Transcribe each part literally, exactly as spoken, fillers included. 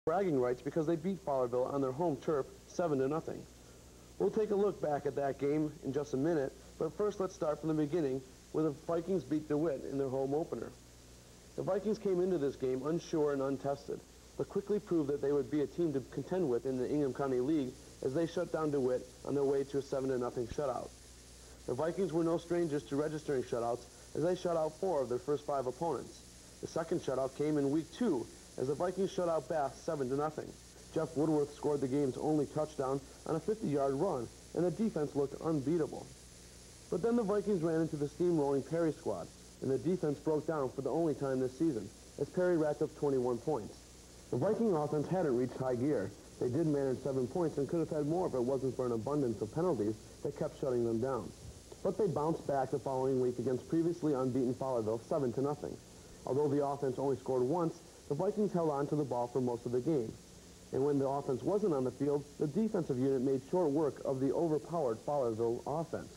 bragging rights because they beat Fowlerville on their home turf seven to nothing. We'll take a look back at that game in just a minute, but first let's start from the beginning where the Vikings beat DeWitt in their home opener. The Vikings came into this game unsure and untested, but quickly proved that they would be a team to contend with in the Ingham County League as they shut down DeWitt on their way to a seven to nothing shutout. The Vikings were no strangers to registering shutouts as they shut out four of their first five opponents. The second shutout came in week two as the Vikings shut out Bath seven to nothing. Jeff Woodworth scored the game's only touchdown on a fifty yard run, and the defense looked unbeatable. But then the Vikings ran into the steamrolling Perry squad, and the defense broke down for the only time this season as Perry racked up twenty-one points. The Viking offense hadn't reached high gear. They did manage seven points and could have had more if it wasn't for an abundance of penalties that kept shutting them down. But they bounced back the following week against previously unbeaten Fowlerville seven to nothing. Although the offense only scored once, the Vikings held on to the ball for most of the game. And when the offense wasn't on the field, the defensive unit made short work of the overpowered Fowlerville offense.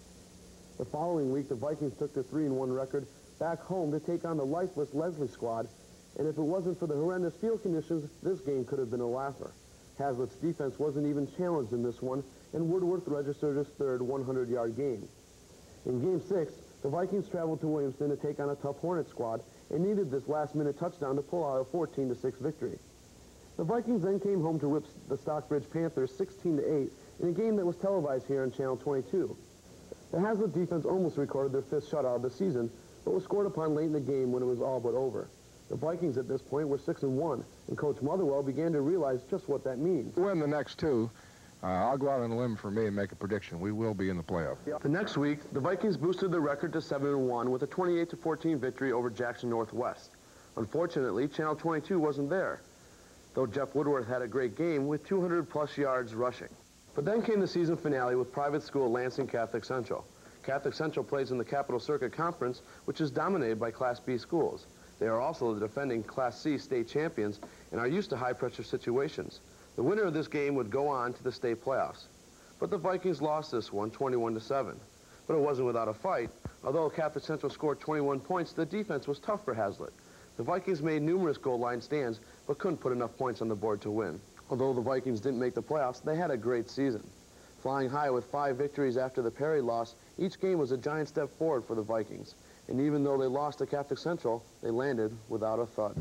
The following week, the Vikings took their three and one record back home to take on the lifeless Leslie squad, and if it wasn't for the horrendous field conditions, this game could have been a laugher. Hazlitt's defense wasn't even challenged in this one, and Woodworth registered his third hundred yard game. In Game six, the Vikings traveled to Williamston to take on a tough Hornet squad and needed this last-minute touchdown to pull out a fourteen to six victory. The Vikings then came home to whip the Stockbridge Panthers sixteen to eight in a game that was televised here on Channel twenty-two. The Hazlitt defense almost recorded their fifth shutout of the season, but was scored upon late in the game when it was all but over. The Vikings at this point were six and one, and Coach Motherwell began to realize just what that means. Win the next two. Uh, I'll go out on a limb for me and make a prediction. We will be in the playoff. The next week, the Vikings boosted their record to seven and one with a twenty-eight to fourteen victory over Jackson Northwest. Unfortunately, Channel twenty-two wasn't there, though Jeff Woodworth had a great game with two hundred plus yards rushing. But then came the season finale with private school Lansing Catholic Central. Catholic Central plays in the Capital Circuit Conference, which is dominated by Class B schools. They are also the defending Class C state champions and are used to high-pressure situations. The winner of this game would go on to the state playoffs. But the Vikings lost this one twenty-one to seven. But it wasn't without a fight. Although Catholic Central scored twenty-one points, the defense was tough for Hazlitt. The Vikings made numerous goal line stands, but couldn't put enough points on the board to win. Although the Vikings didn't make the playoffs, they had a great season. Flying high with five victories after the Perry loss, each game was a giant step forward for the Vikings. And even though they lost to Catholic Central, they landed without a thud.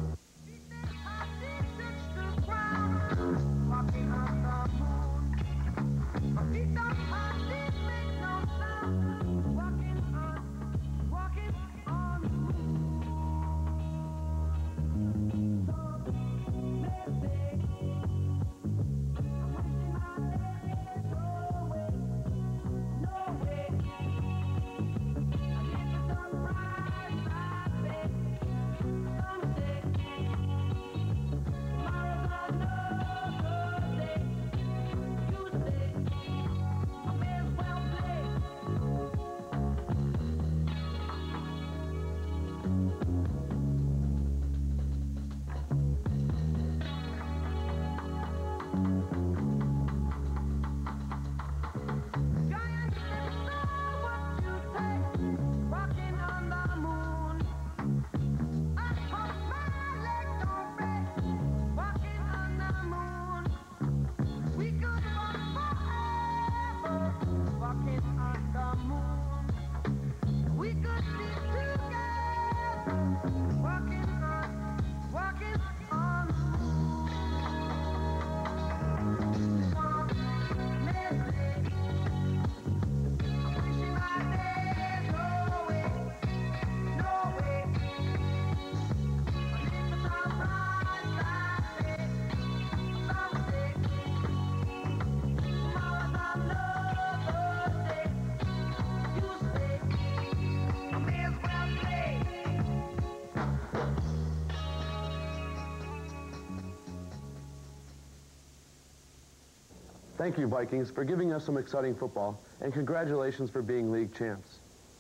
Thank you, Vikings, for giving us some exciting football, and congratulations for being league champs.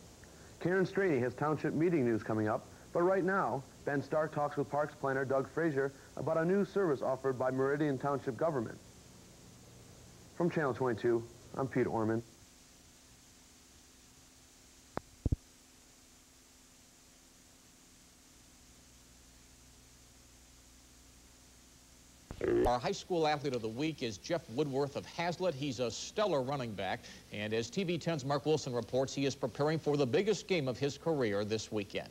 Karen Straney has township meeting news coming up, but right now, Ben Stark talks with Parks planner Doug Frazier about a new service offered by Meridian Township government. From Channel twenty-two, I'm Pete Orman. Our high school athlete of the week is Jeff Woodworth of Hazlet. He's a stellar running back, and as T V ten's Mark Wilson reports, he is preparing for the biggest game of his career this weekend.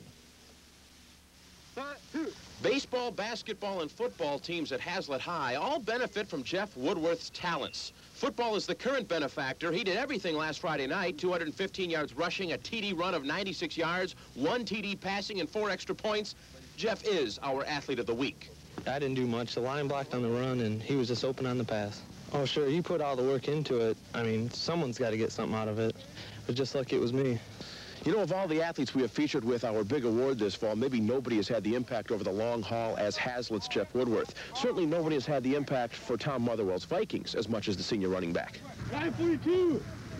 Baseball, basketball, and football teams at Hazlet High all benefit from Jeff Woodworth's talents. Football is the current benefactor. He did everything last Friday night, two hundred fifteen yards rushing, a T D run of ninety-six yards, one T D passing, and four extra points. Jeff is our athlete of the week. I didn't do much. The line blocked on the run, and he was just open on the pass. Oh, sure, you put all the work into it. I mean, someone's got to get something out of it. But just like it was me. You know, of all the athletes we have featured with our big award this fall, maybe nobody has had the impact over the long haul as Hazlet's Jeff Woodworth. Certainly nobody has had the impact for Tom Motherwell's Vikings as much as the senior running back. nine forty-two.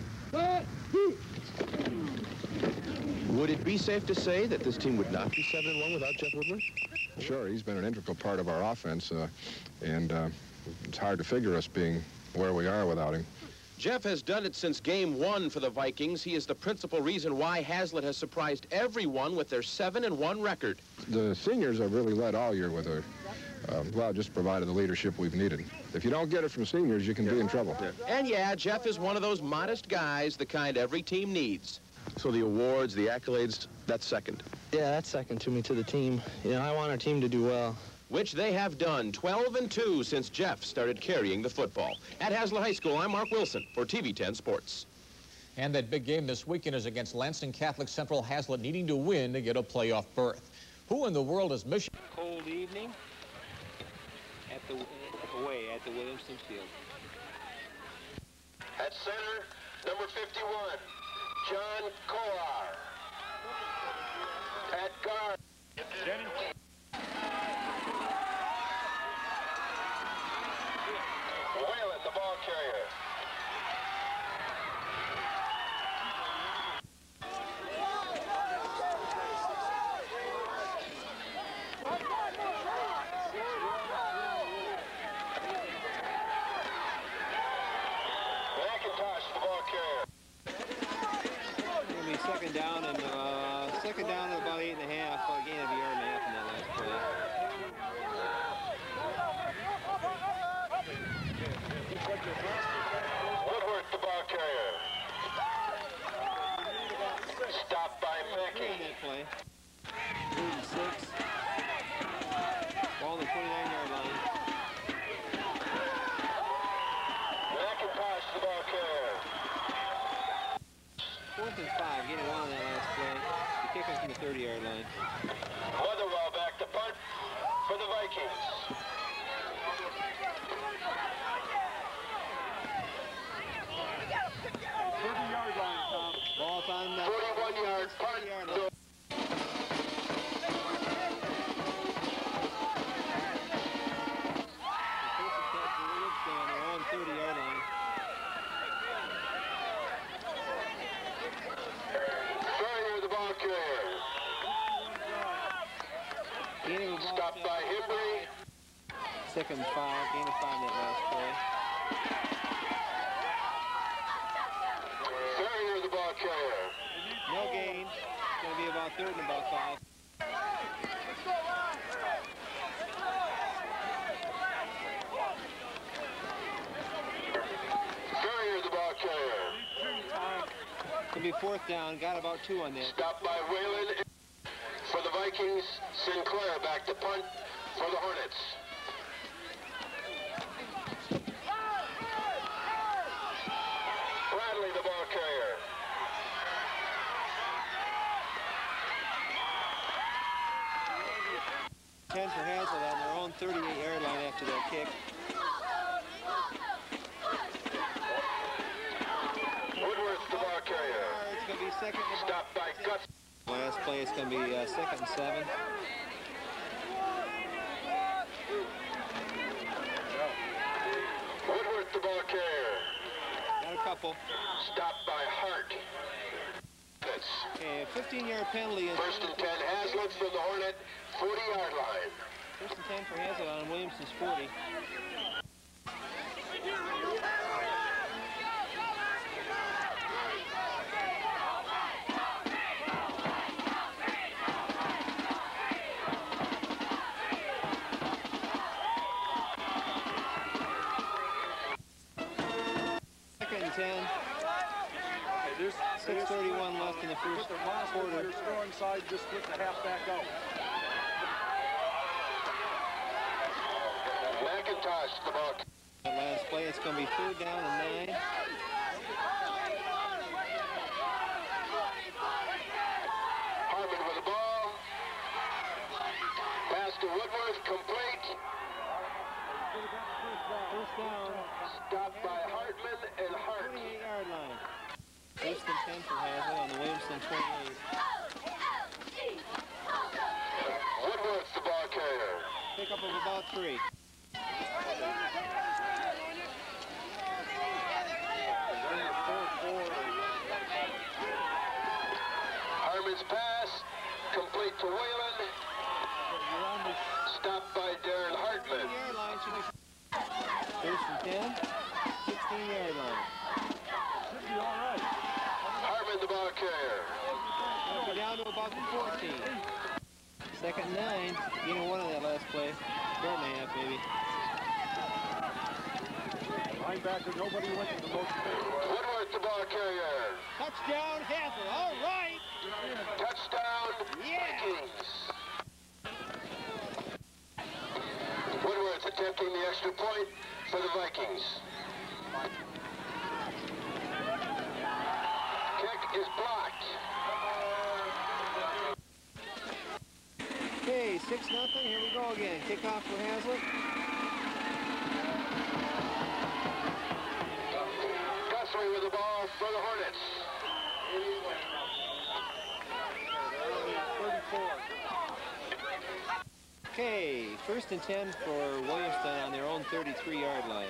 Would it be safe to say that this team would not be seven and one without Jeff Woodworth? Sure, he's been an integral part of our offense, uh, and uh, it's hard to figure us being where we are without him. Jeff has done it since game one for the Vikings. He is the principal reason why Hazlet has surprised everyone with their seven and one record. The seniors have really led all year with a, uh, well, just provided the leadership we've needed. If you don't get it from seniors, you can be in trouble. And yeah, Jeff is one of those modest guys, the kind every team needs. So the awards, the accolades, that's second. Yeah, that's second to me, to the team. You know, I want our team to do well. Which they have done, twelve and two since Jeff started carrying the football. At Hazlet High School, I'm Mark Wilson for T V ten Sports. And that big game this weekend is against Lansing Catholic Central. Hazlet needing to win to get a playoff berth. Who in the world is Michigan? Cold evening at the away at the Williamson Field. At center, number fifty-one, John Kolar. At guard, Whalen, the ball carrier. McIntosh, the ball carrier. It'll be second down and uh, second down at about eight and a half. Again, it'll be yard and a half in that last play. Woodworth, the ball carrier. Stopped by Mackey. In that play. Third and six. Ball on the twenty-nine yard line. McIntosh, the ball carrier. Fourth and five. Getting one on that last play. The kicker's from the thirty yard line. Motherwell back to punt for the Vikings. Ball's on the forty-one yard punt. yard line. thirty yard line. Ferrier, the ball carrier. Gain of a ball. Stopped by Hembry. Second and five. Gain of five that last play. Ferrier, the ball carrier. No gain. It's going to be about third and about five. Ferrier, the ball carrier. It's going to be fourth down. Got about two on that. Stopped by Whalen for the Vikings. Sinclair back to punt for the Hornets. Bradley, the ball carrier. ten for Hazlet on their own thirty-eight yard line after that kick. Woodworth, the ball carrier. It's going to be second and about Stopped by Guts. last play. It's going to be uh, second and seven. Woodworth, the ball carrier. Got a couple. Stopped by Hart. Okay, fifteen yard penalty. Is First and ten, Hazlet from the Hornet, forty yard line. First and ten for Hazlet on Williamson's forty. ten. six thirty-one left in the first quarter. Your scoring side, just split the half back out. McIntosh, the ball. The last play, it's going to be third down and nine. Harmon with the ball. Pass to Woodworth, complete. First down. Stopped by Hartman and Hart. twenty-eight yard line. First and ten for Hazlet on the Williamston twenty-eight. Woodworth, the ball carrier. Pickup of about three. Harmon's pass, complete to Whalen. Stopped by Darren Hartman. First and ten, sixteen yard line. Harmon, the ball carrier. We'll be down to about the fourteen. Second and nine, gain of one on that last play. Third and a half, maybe. Linebacker, nobody went to the motion. Woodworth, the ball carrier. Touchdown, Hazlet. All right. Touchdown, Yeah. Vikings. Woodworth attempting the extra point for the Vikings. Kick is blocked. Okay, six nothing. Here we go again. Kickoff for Hazlet. Guthrie with the ball for the Hornets. Okay, first and ten for Williamston on their own thirty-three yard line.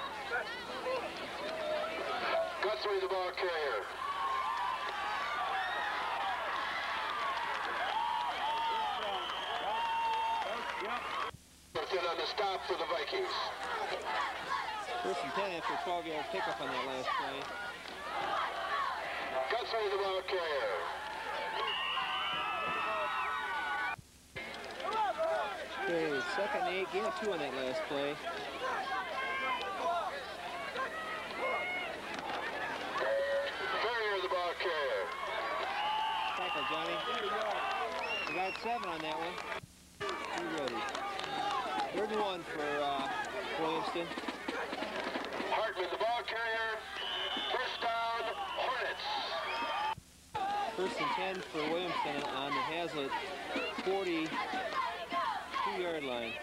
Guthrie, the ball carrier. In on the stop for the Vikings. First and ten after a twelve yard pickup on that last play. Guthrie, the ball carrier. Okay, second and eight, gain of two on that last play. Ferrier, the ball carrier. Tackle, Johnny. We got seven on that one. Be ready. Third and one for uh, Williamston. Hartman, the ball carrier. First down, Hornets. First and ten for Williamston on the Hazlet forty-two yard line.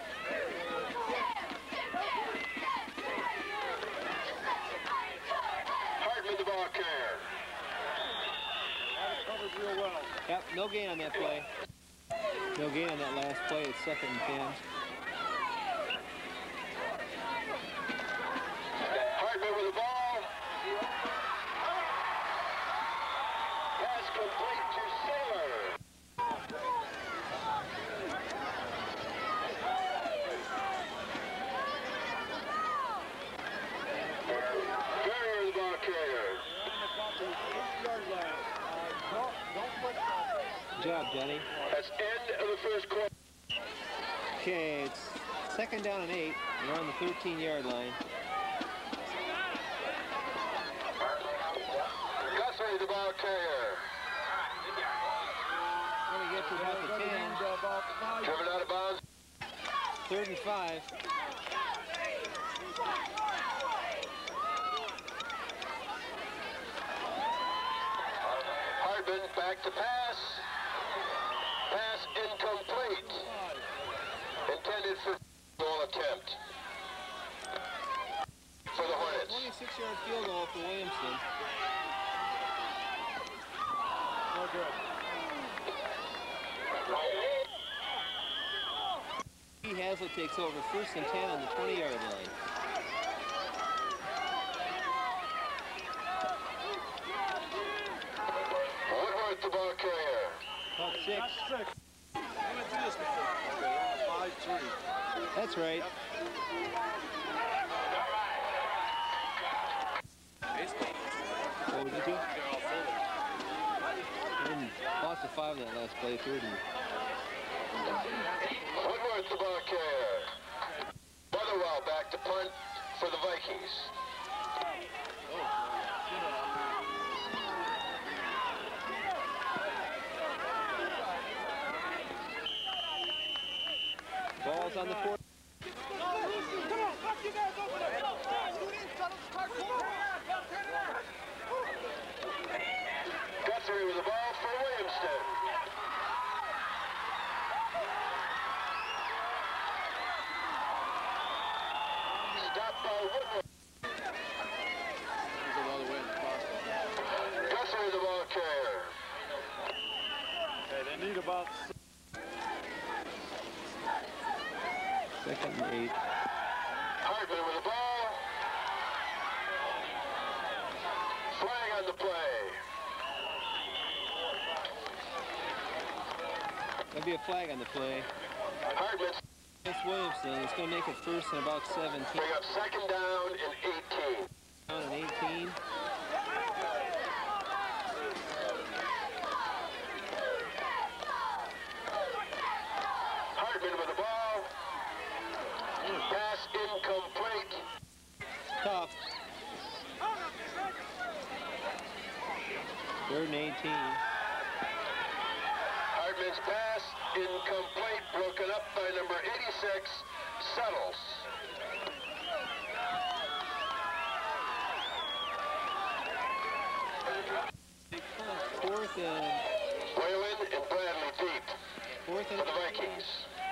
Hartman, the ball carrier. Covered real well. Yep, no gain on that play. No gain on that last play. It's second and ten. Hartman with the ball. Pass complete to Saylor. Ferrier, the ball carrier. Good job, Johnny. That's end of the first quarter. Okay, it's second down and eight. They're on the thirteen yard line. Guthrie, the ball carrier. When we get to about the ten, Driven out of bounds. third and five. Hartman back to pass. Pass incomplete. Intended for goal attempt. For the Hornets. twenty-six yard field goal for Williamston. No good. Hazlet takes over first and ten on the twenty yard line. Woodworth, the ball carrier. About six. That's six. I'm going to do this before. Okay, five, three. That's right. What would you do? And lost to five in that last play, third and Woodworth, the ball carrier. Motherwell back to punt for the Vikings. on the fourth. Guthrie with the ball for Williamston. Stopped by Woodward. Guthrie with the ball carrier. Okay, they need about Second and eight. Hartman with the ball. Flag on the play. That'd be a flag on the play. Hartman Against Williamson. It's going to make it first and about seventeen. bring up second down and eighteen. Down and eighteen. Hartman with the ball. Pass incomplete. Tough. Third and eighteen. Hartman's pass incomplete, broken up by number eighty-six, Settles. Fourth and Whalen and Bradley deep fourth for and the Vikings.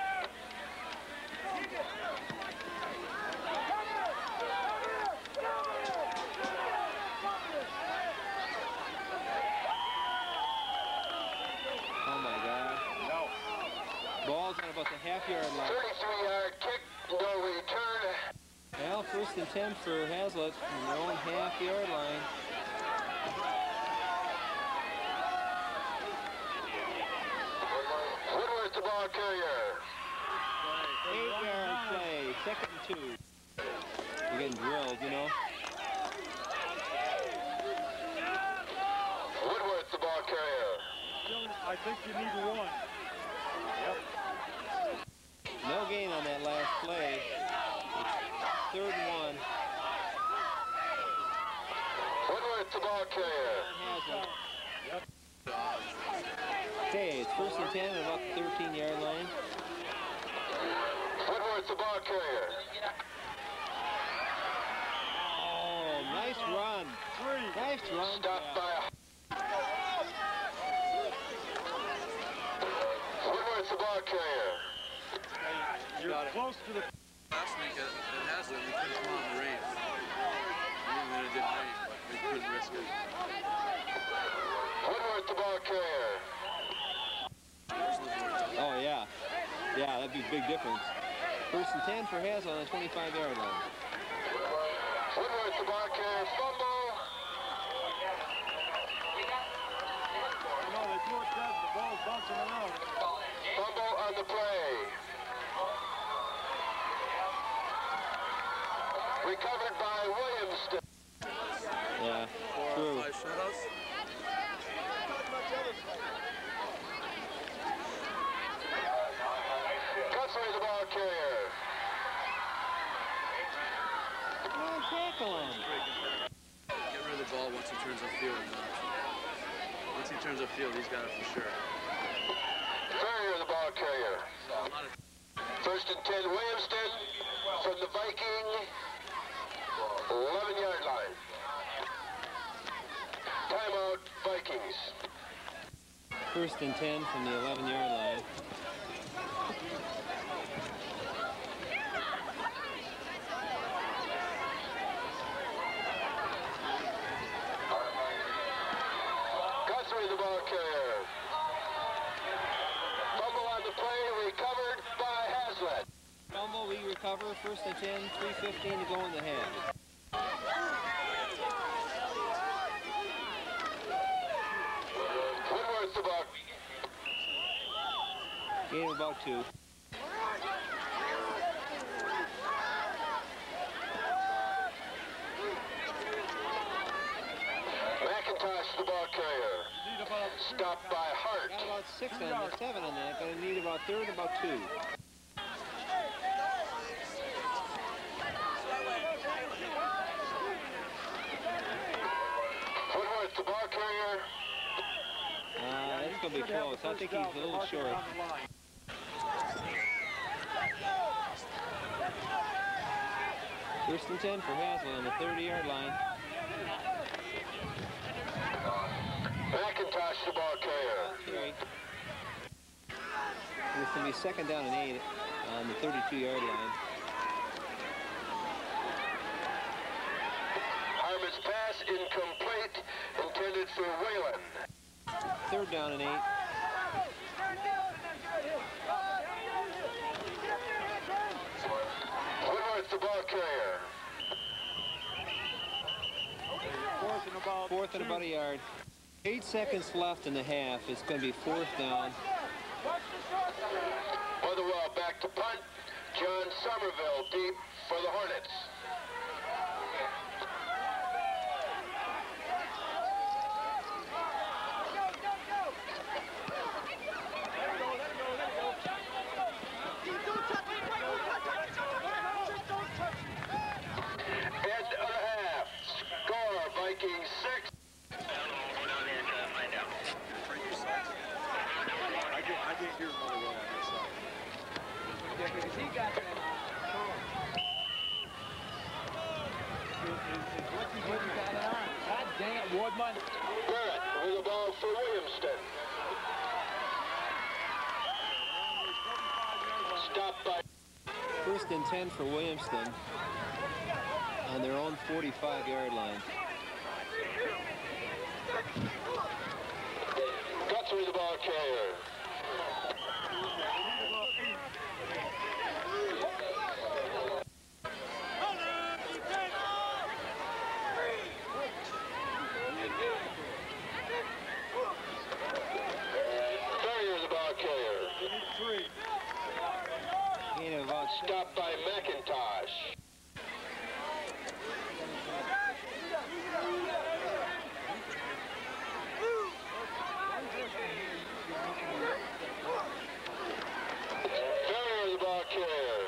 Oh my God. no. Ball's on about the half yard line. thirty-three yard kick, no return. Well, first and ten for Hazlet from their own half yard line. Woodward the ball carrier. Eight yard play. Second and two. You're getting drilled, you know. Woodward the ball carrier. I think you need one. Yep. No gain on that last play. Third and one. Woodward the ball carrier. Hazlet. Okay, it's first and ten at about the thirteen yard line. Woodward the ball carrier. Oh, nice run. Nice run. Stopped by Woodward's the ball carrier. You're close to the... Last week at, at Hazlet, we couldn't come out in the rain. Even when it didn't rain, but we couldn't risk it. Woodward the ball carrier. Oh, yeah. Yeah, that'd be a big difference. First and ten for Hazlet on the twenty-five yard line. Woodward the ball carrier. Fumble. No, they threw it dead. The ball's bouncing around. Fumble on the play. Recovered by Williamston. Yeah, Four true. or five shutouts. Guthrie the ball carrier. Oh, tackle him. Get rid of the ball once he turns upfield. Once he turns upfield, he's got it for sure. Ferrier the ball carrier. A lot of First and ten, Williamston from the Viking eleven yard line. Timeout, Vikings. First and ten from the eleven yard line. Guthrie the ball carrier. Fumble on the play, recovered by Hazlet. Fumble, we recover. First and ten, three fifteen to go in the half. Woodward the ball. Gain of about two. McIntosh the ball carrier. Stopped by Hart. Got about six on that, seven on that. Gonna need about third, about two. Woodward the ball carrier. Uh, that's gonna be close. I think he's a little short. First and ten for Hazlitt on the thirty-yard line. McIntosh, the ball carrier. Carry. It's going to be second down and eight on the thirty-two-yard line. Harmon's pass incomplete, intended for Whalen. Third down and eight. Woodworth, the ball carrier. Fourth and about, fourth and about a yard. Eight seconds left in the half. It's going to be fourth down. Motherwell back to punt. John Somerville deep for the Hornets. End of the half. Score, Vikings six. I get, I get here Motherwell on this side. Yeah, because he got that. God dang it, Woodman. Barrett with the ball for Williamston. Stopped by... First and ten for Williamston on their own forty-five-yard line. Guthrie, the ball carrier. Ferrier, the ball carrier. Gain of about Stopped by McIntosh. Ferrier, the ball carrier.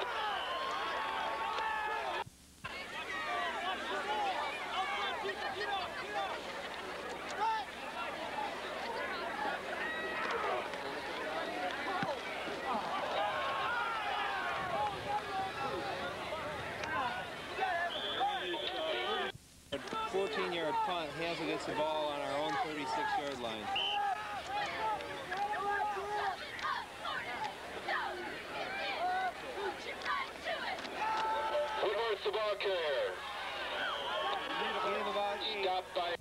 fourteen-yard punt. Hazlitt gets the ball on our own thirty-six-yard line. Woodworth, the ball carrier. Gain of about eight. Stopped by...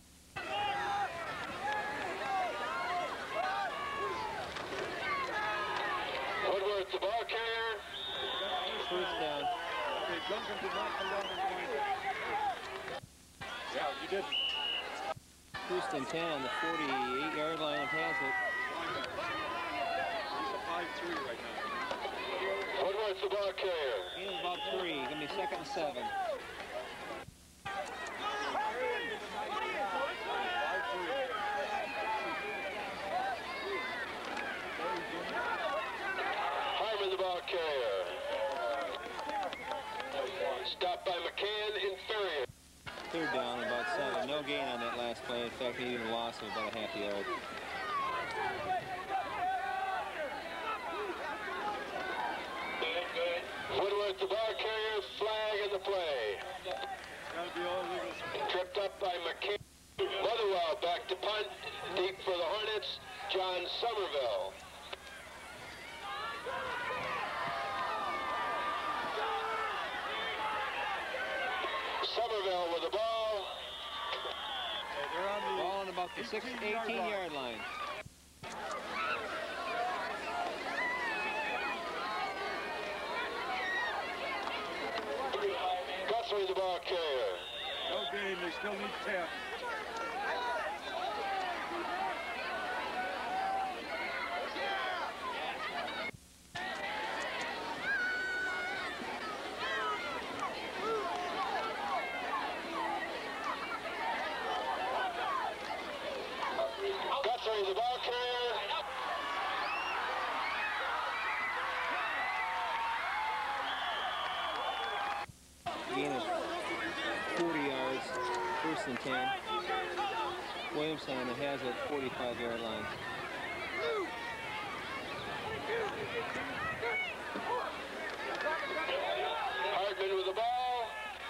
Woodworth, the ball carrier. First down. Okay, Duncan did not come down and point it. Yeah, you did. First and ten on the forty-eight-yard line of Hazlitt. He's a five three right now. Woodworth, the ball carrier. Gain of about three. Gonna be second and seven. Harmon, the ball carrier. Stopped by McCann in Ferrier. Third down, about seven. No gain on that last play. In fact, he even lost of about a half yard. Woodworth, the ball carrier, flag in the play. Gotta be all legal. Tripped up by McCann. Motherwell back to punt. Deep for the Hornets, John Somerville. Somerville with the ball. They're on the Ball on about the six, eighteen-yard line. Guthrie, the ball carrier. no game. They still need ten. Guthrie, the ball carrier. Gain of forty yards, first and ten. Williamson on the Hazlitt forty-five-yard line. Hardman with the ball.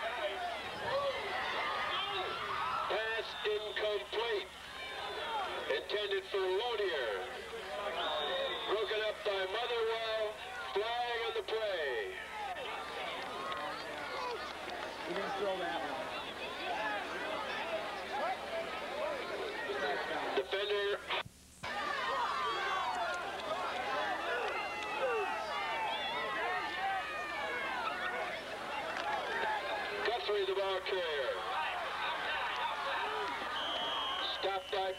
He didn't throw that one. Defender. Guthrie, the ball carrier. Stop by.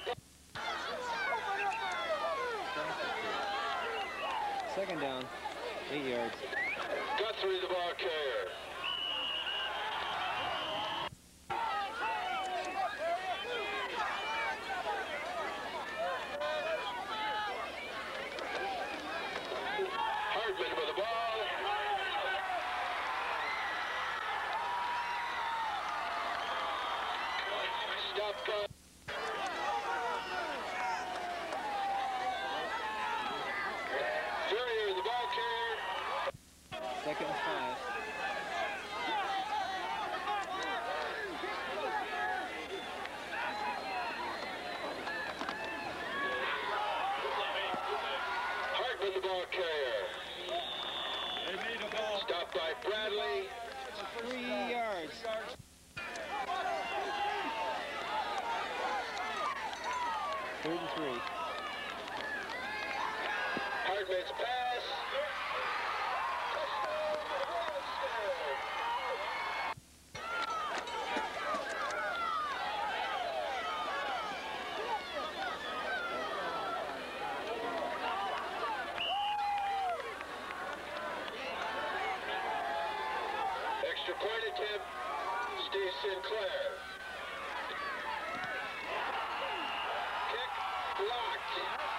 Second down, eight yards. Guthrie, the ball carrier. Hardman with the ball. Stop go. Ferrier, the ball carrier. Second and five. Hartman, the ball carrier. Stop by Bradley. Three yards. Third and three. Hartman's pass. Extra point attempt, Steve Sinclair. Kick blocked.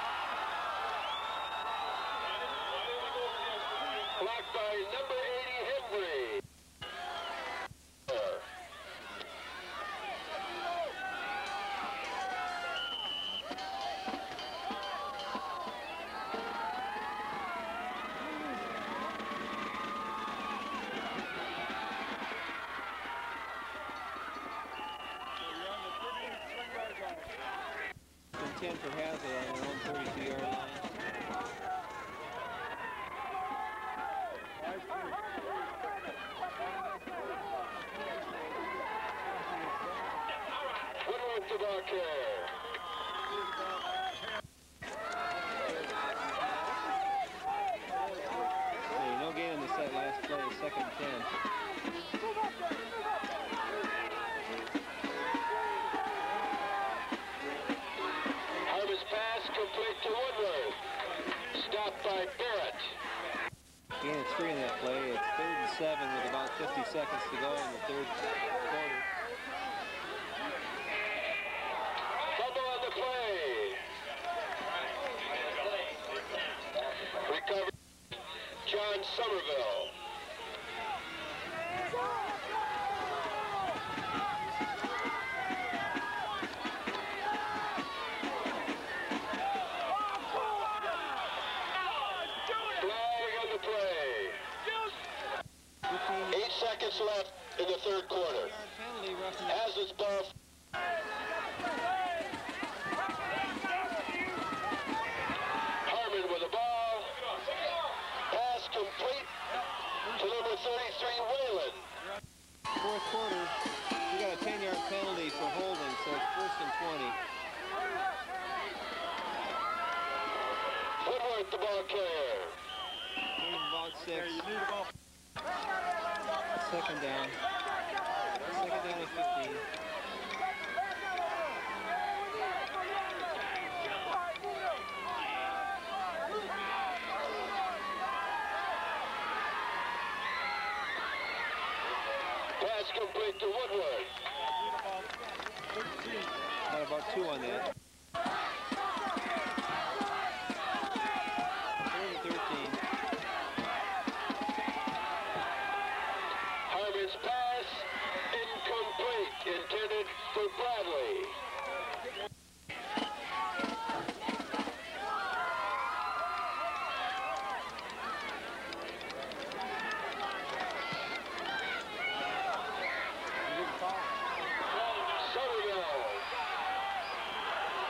Blocked by number eighty, Henry. ten for Hazard on their own thirty-two yard line. Woodward to ball carrier. Hey, no gain on the set last play, second and ten. Harvey's pass complete to Woodward. Stopped by Barrett. Gain of three in that play. It's third and seven with about fifty seconds to go in the third quarter. Fumble on the play. Recovered John Somerville. Eight seconds left in the third quarter. Has its ball. Harmon with the ball. Pass complete to number thirty-three, Whalen. Fourth quarter, we got a ten yard penalty for holding, so it's first and twenty. Woodward, the ball carrier. Third and about six. Second down. Second down and fifteen. Pass complete to Woodward. Got about two on that. Third and thirteen. Harmon's pass incomplete, intended for Bradley. Somerville.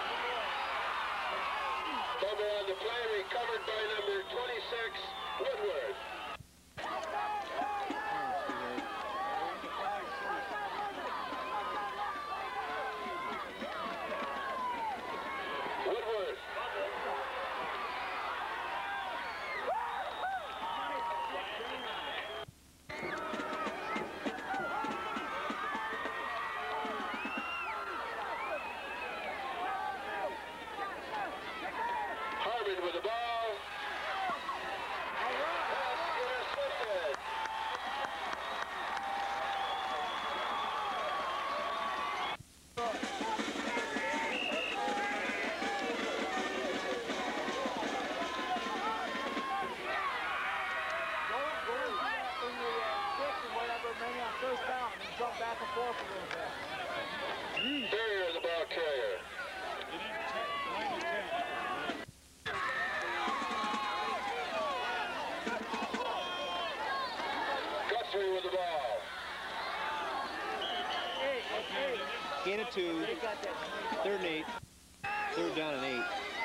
jump back and forth a little bit. Barrier, the ball carrier. Guthrie with the ball. Gain of two. Third and eight. Third down and eight.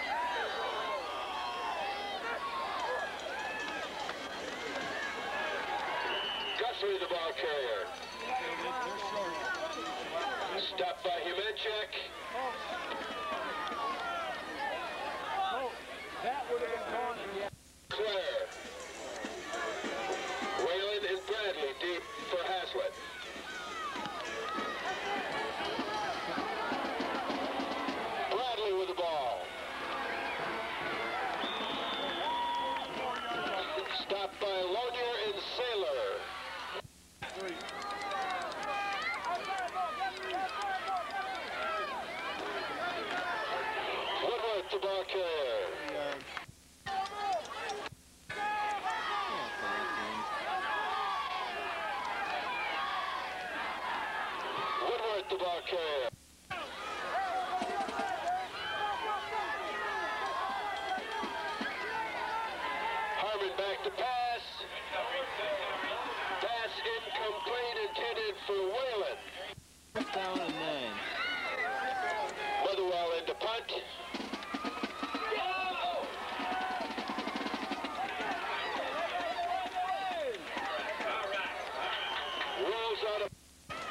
Guthrie, the ball carrier. Stopped by Humanchek. Oh, that would have been gone. Yeah. Claire. Whalen and Bradley deep for Haslett. Bradley with the ball. Stopped by Lonier and Saylor. Woodworth, the ball carrier. Woodworth, the ball carrier. Harmon back to pass. Pass incomplete, intended for Whalen. First down and nine. Motherwell into punt. Rolls out of...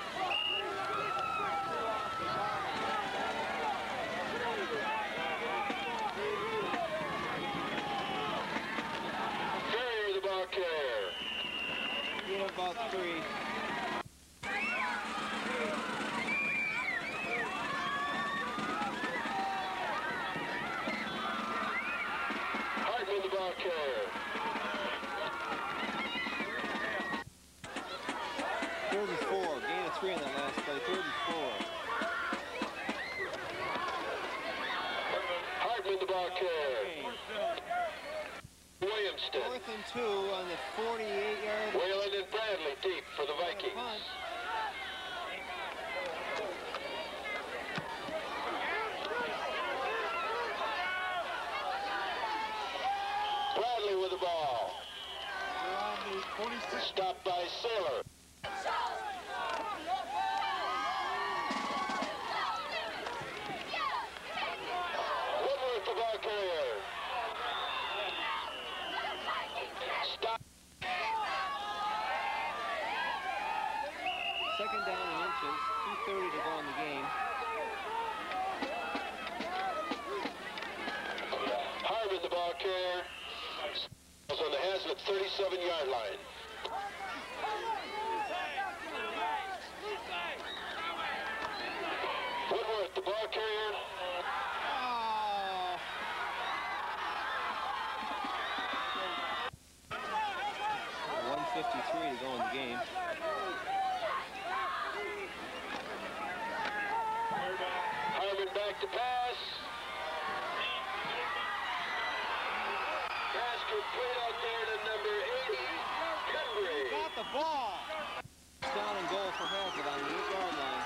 Ferrier, the ball carrier. Gain of about three. Hartman, the ball carrier. Third and four. Gain of three on that last play. Third and four. Hartman, the ball carrier. Williamston. Fourth and two on the forty-eight yard. Whalen and Bradley deep for the Vikings. Punt. Bradley with the ball. Stopped by Saylor. Woodworth, the ball carrier. Stop. Second down and inches. two thirty to go in the game. Harmon, the ball carrier. On the Haslett thirty-seven yard line. Woodworth, the ball carrier. one fifty-three to go in the game. Harmon back to pass. Pass complete out there to number eighty, Cundry. Got the ball. Down and goal for Haslett on the eight yard line.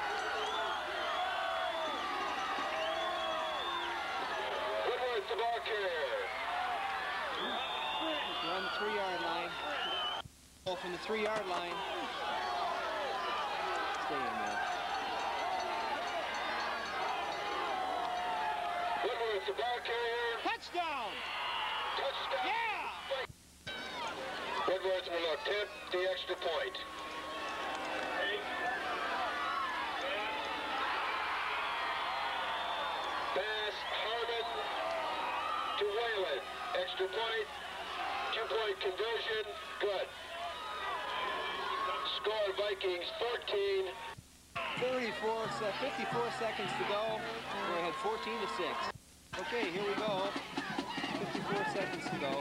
Woodworth, the ball carrier. Run the three yard line. Goal from the three yard line. Stay in there. Woodworth, the ball carrier. Touchdown! Touchdown. Yeah! Woodworth will attempt the extra point. Pass, Harmon to Whalen. Extra point. Two-point conversion. Good. Score Vikings fourteen. thirty-four, fifty-four seconds to go. We're ahead fourteen to six. Okay, here we go. fifty-four seconds to go.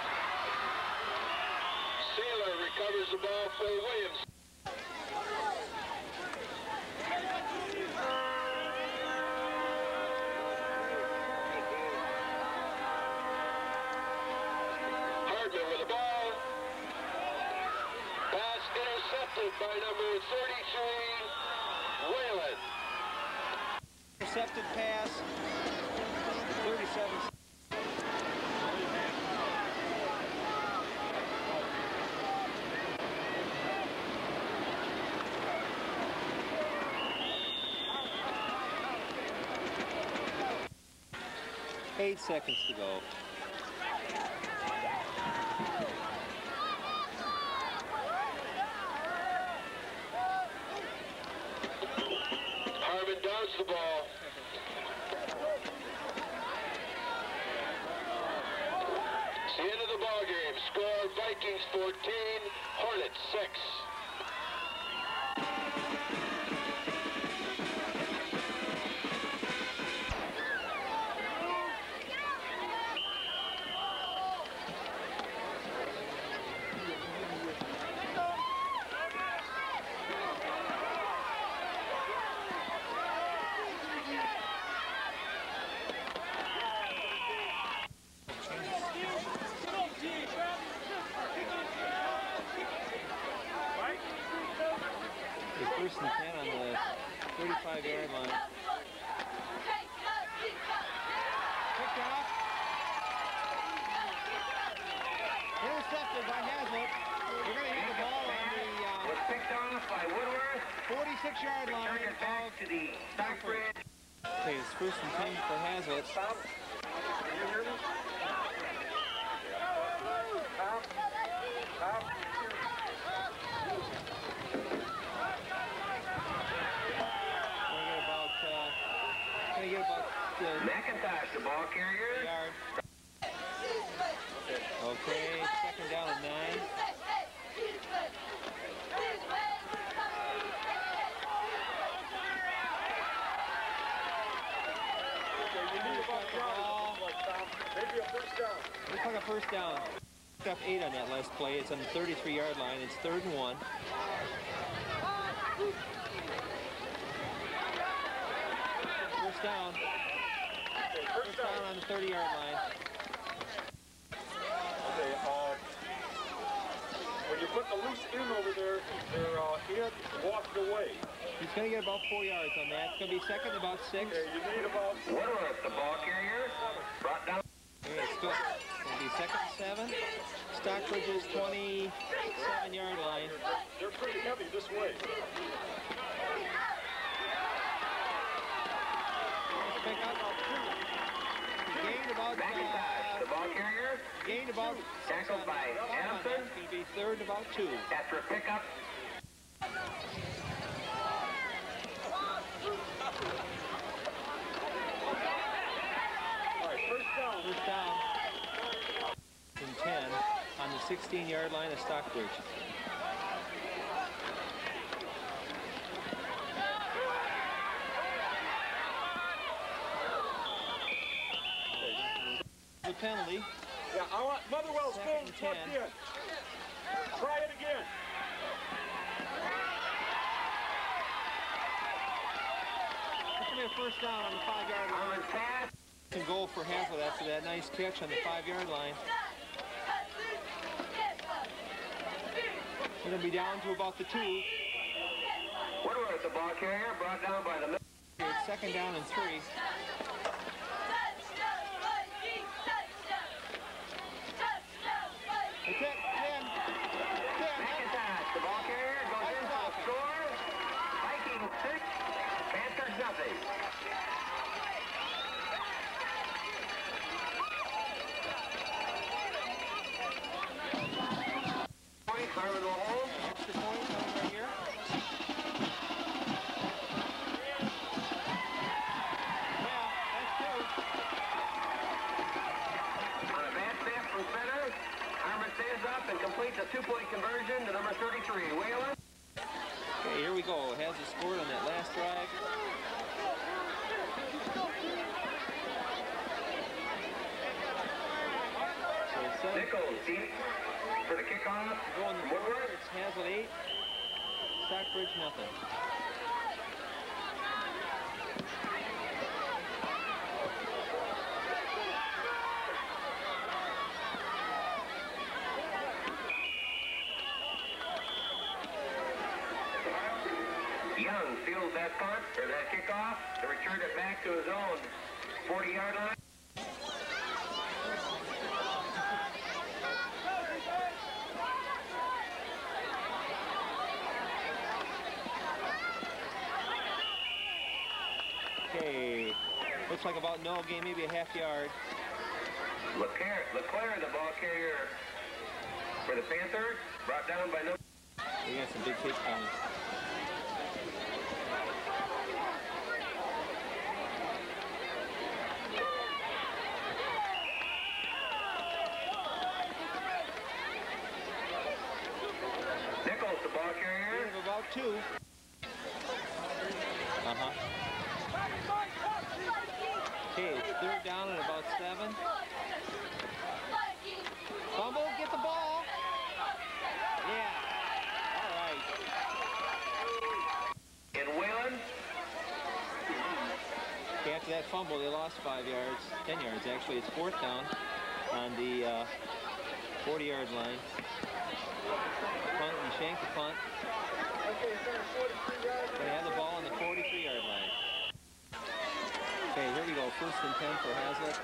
Saylor recovers the ball for Williams. number thirty-three, Whalen. Intercepted pass. thirty-seven. Eight seconds to go. Harmon downs the ball. It's the end of the ball game. Score Vikings fourteen, Hornets six. First and ten on the thirty-five yard line. Picked off. Intercepted by Hazlitt. We're going to hit the ball on the uh, Was picked off by Woodworth. forty-six yard line. Turn it back to the Stockbridge. Okay, it's first and ten for Hazlitt. Stop. Can you hear me? Stop. Stop. Gonna get about uh, McIntosh, the ball carrier. yard. Okay, second down and nine. Maybe a first down. Looks like a first down. Picked up eight on that last play. It's on the thirty-three yard line. It's third and one. First down. First down on the thirty yard line. Okay, uh, when you put the loose in over there, they're uh, in, walked away. He's going to get about four yards on that. It's going to be second and about six. Okay, you need about... Woodworth, the ball carrier. Brought down. Okay, it's good. It's going to be second and seven. Stockbridge's twenty-seven yard line. They're pretty heavy this way. Pick up. He gained about, McIntosh, the uh, ball carrier. gained about Tackled by Adamson. It's going to be third and about two. After a pickup. All right, first down. First down and ten on the sixteen yard line of Stockbridge. The penalty. Yeah, I want Motherwell's Second phone and plugged ten. in. Try it again. It's going to be a first down on the five yard line. On pass. And goal for Hazlitt after that nice catch on the five yard line. We're going to be down to about the two. Woodworth, the ball carrier. Brought down by the... It's second down and three. It's it. ten. ten. McIntosh, the ball carrier. Goes in for the score. Vikings six. Panthers nothing. Point, Harmon will hold. Extra point coming right here. Yeah, that's two. On a bad snap from center, Harmon stands up and completes a two-point conversion to number thirty-three, Whalen. Okay, here we go. Has the scored on that last drive. So seven. Nichols deep for the kickoff. Going to Woodward. It's Hazlitt eight. Stockbridge nothing. Young fields that punt, or that kickoff, to return it back to his own forty-yard line. Okay, looks like about no gain, maybe a half yard. LeClaire, LeClaire, the ball carrier for the Panthers, brought down by number. We got some big kick counts. Nichols, the ball carrier. Gain of about two. Uh-huh. Okay, it's third down and about seven. Fumble, get the ball. Yeah. All right. In Wayland. Okay, after that fumble, they lost five yards, ten yards actually. It's fourth down on the uh, forty-yard line. Punt, and shank the punt. They have the ball on the forty-three-yard line. Okay, here we go. First and ten for Hazlet.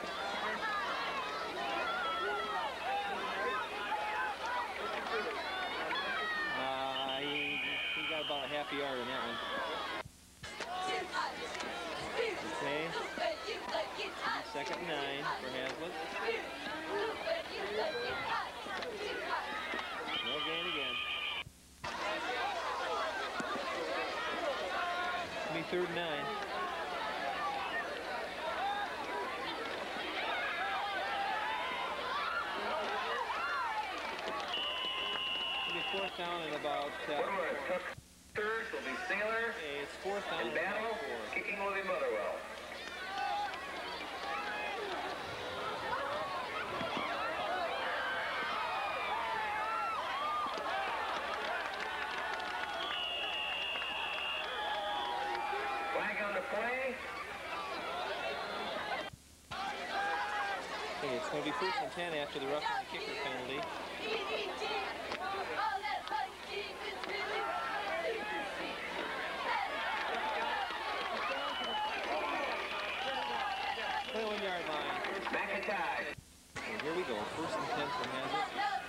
Uh, he, he got about a half a yard on that one. Okay. Second and nine for Hazlet. No gain again. It'll be third and nine. It'll be fourth down and about. Uh, Woodward took third, will be Sailor. Okay, it's fourth down And and about Battle, four. kicking will be Motherwell. Flag on the play. Okay, it's going to be first and ten after the roughing the kicker penalty. twenty-one yard line. McIntyre. And here we go. First and ten for Hazlet.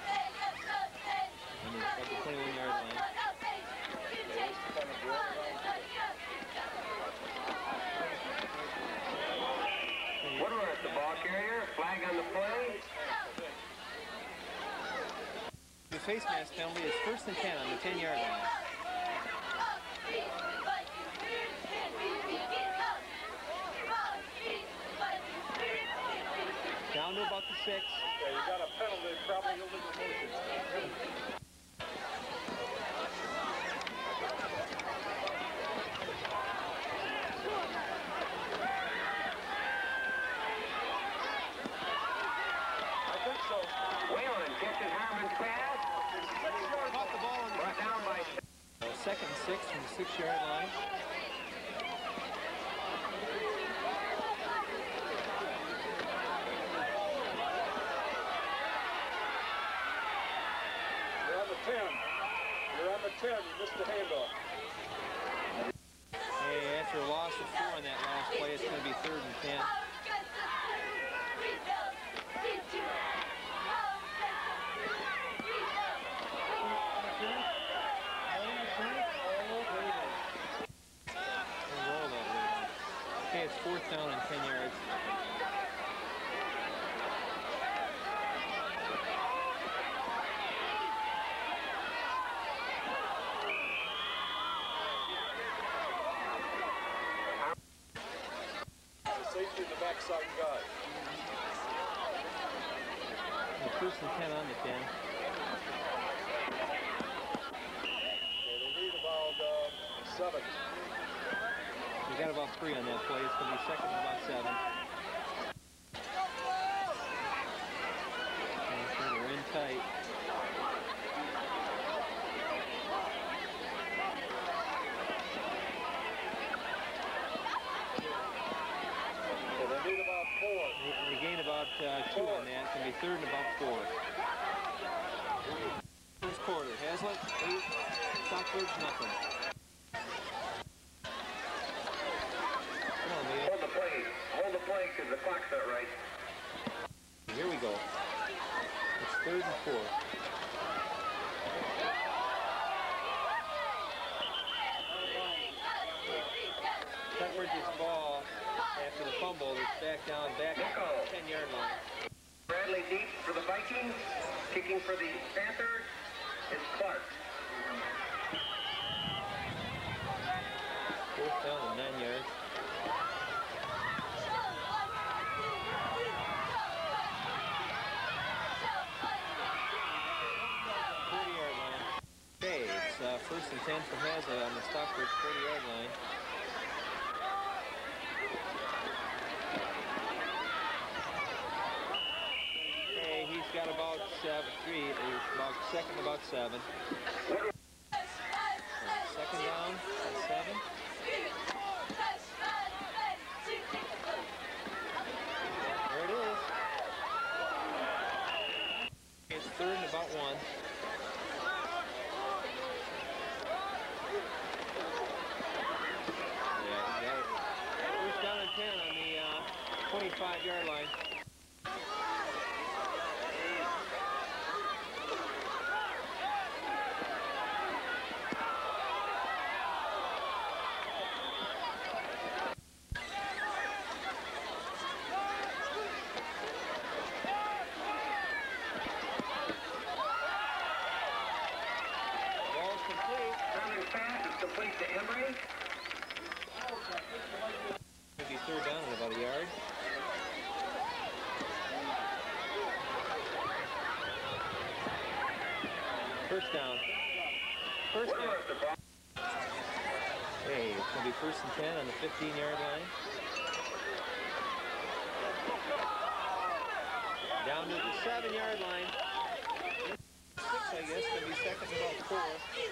And it's at the twenty-one yard line. Woodward, the ball carrier. Flag on the play. The face mask penalty is first and ten on the ten yard line. Down to about the six. Yeah, you got a penalty, probably illegal motion. I think so. Whalen catches Harmon's pass. Caught the ball on the Brought down by. second and six from the six yard line. You're on the ten. You're on the ten. You missed the handoff. Hey, after a loss of four on that last play, it's going to be third and ten. Okay, it's fourth down and ten yards. Safety in the backside guy. And first and ten on the ten. Okay, they need about uh, seven. We got about three on that play. It's going to be second and about seven. Okay, we're in tight. So they need about four. They, they gain about uh, two on that. It's going to be third and about four. First quarter. Hazlet, eight. Stockbridge, nothing. because the clock's not right. Here we go. It's third and four. Tuckbridge's ball after the fumble is back down, back at the ten-yard line. Bradley deep for the Vikings. Kicking for the Panthers is Clark. Fourth down and nine yards. forty-yard line. Okay, it's uh, first and ten for Hazlitt on the Stockbridge forty-yard line. Okay, he's got about seven, three, he's about second, about seven. Second down, at seven. There it is. It's third and about one. Yeah, he got it. First down and ten on the uh, twenty-five-yard line. Complete to Emery. Maybe third down in about a yard. First down. First down. Hey, it's going to be first and ten on the fifteen-yard line. Down to the seven-yard line. Six, I guess, going to be second and about four.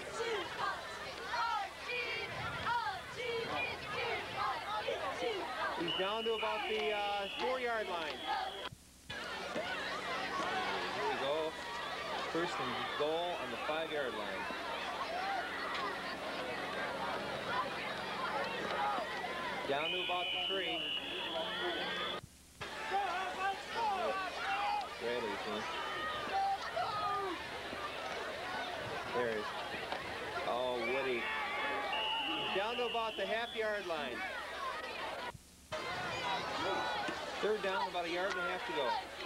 He's down to about the uh, four-yard line. Here we go. First and goal on the five-yard line. Down to about the three. Bradley's in. There he is. Oh, Woody. Down to about the half-yard line. Third down, about a yard and a half to go.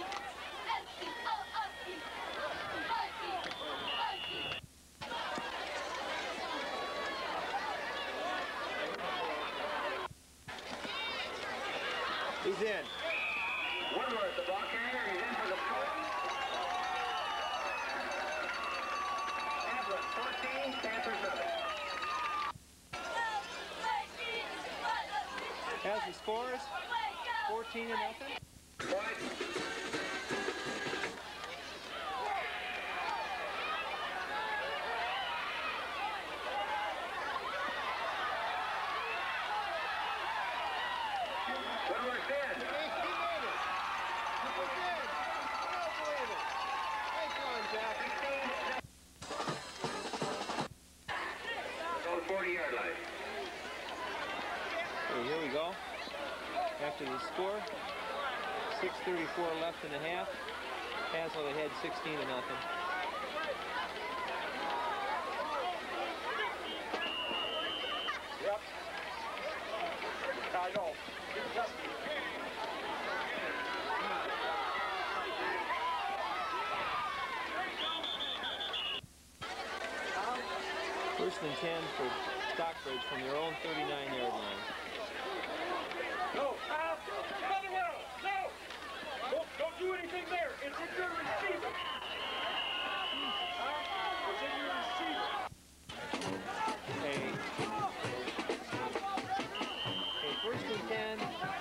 He's in. Woodworth, the ball carrier, he's in for the score. Hazlitt, fourteen, Panthers nothing. Has the scores? fourteen to nothing. Woodworth in. He made it. He did. I don't believe it. Nice one, Jack. On the forty-yard line. Okay, here we go. After the score, six thirty-four left in the half. Hazlitt ahead sixteen to nothing. Yep. I know. First and ten for Stockbridge from their own thirty-nine-yard line. No, stop! Another round! No! Don't, don't do anything there! It's in your receiver! Huh? It's in your receiver! Hey. Hey, first and ten.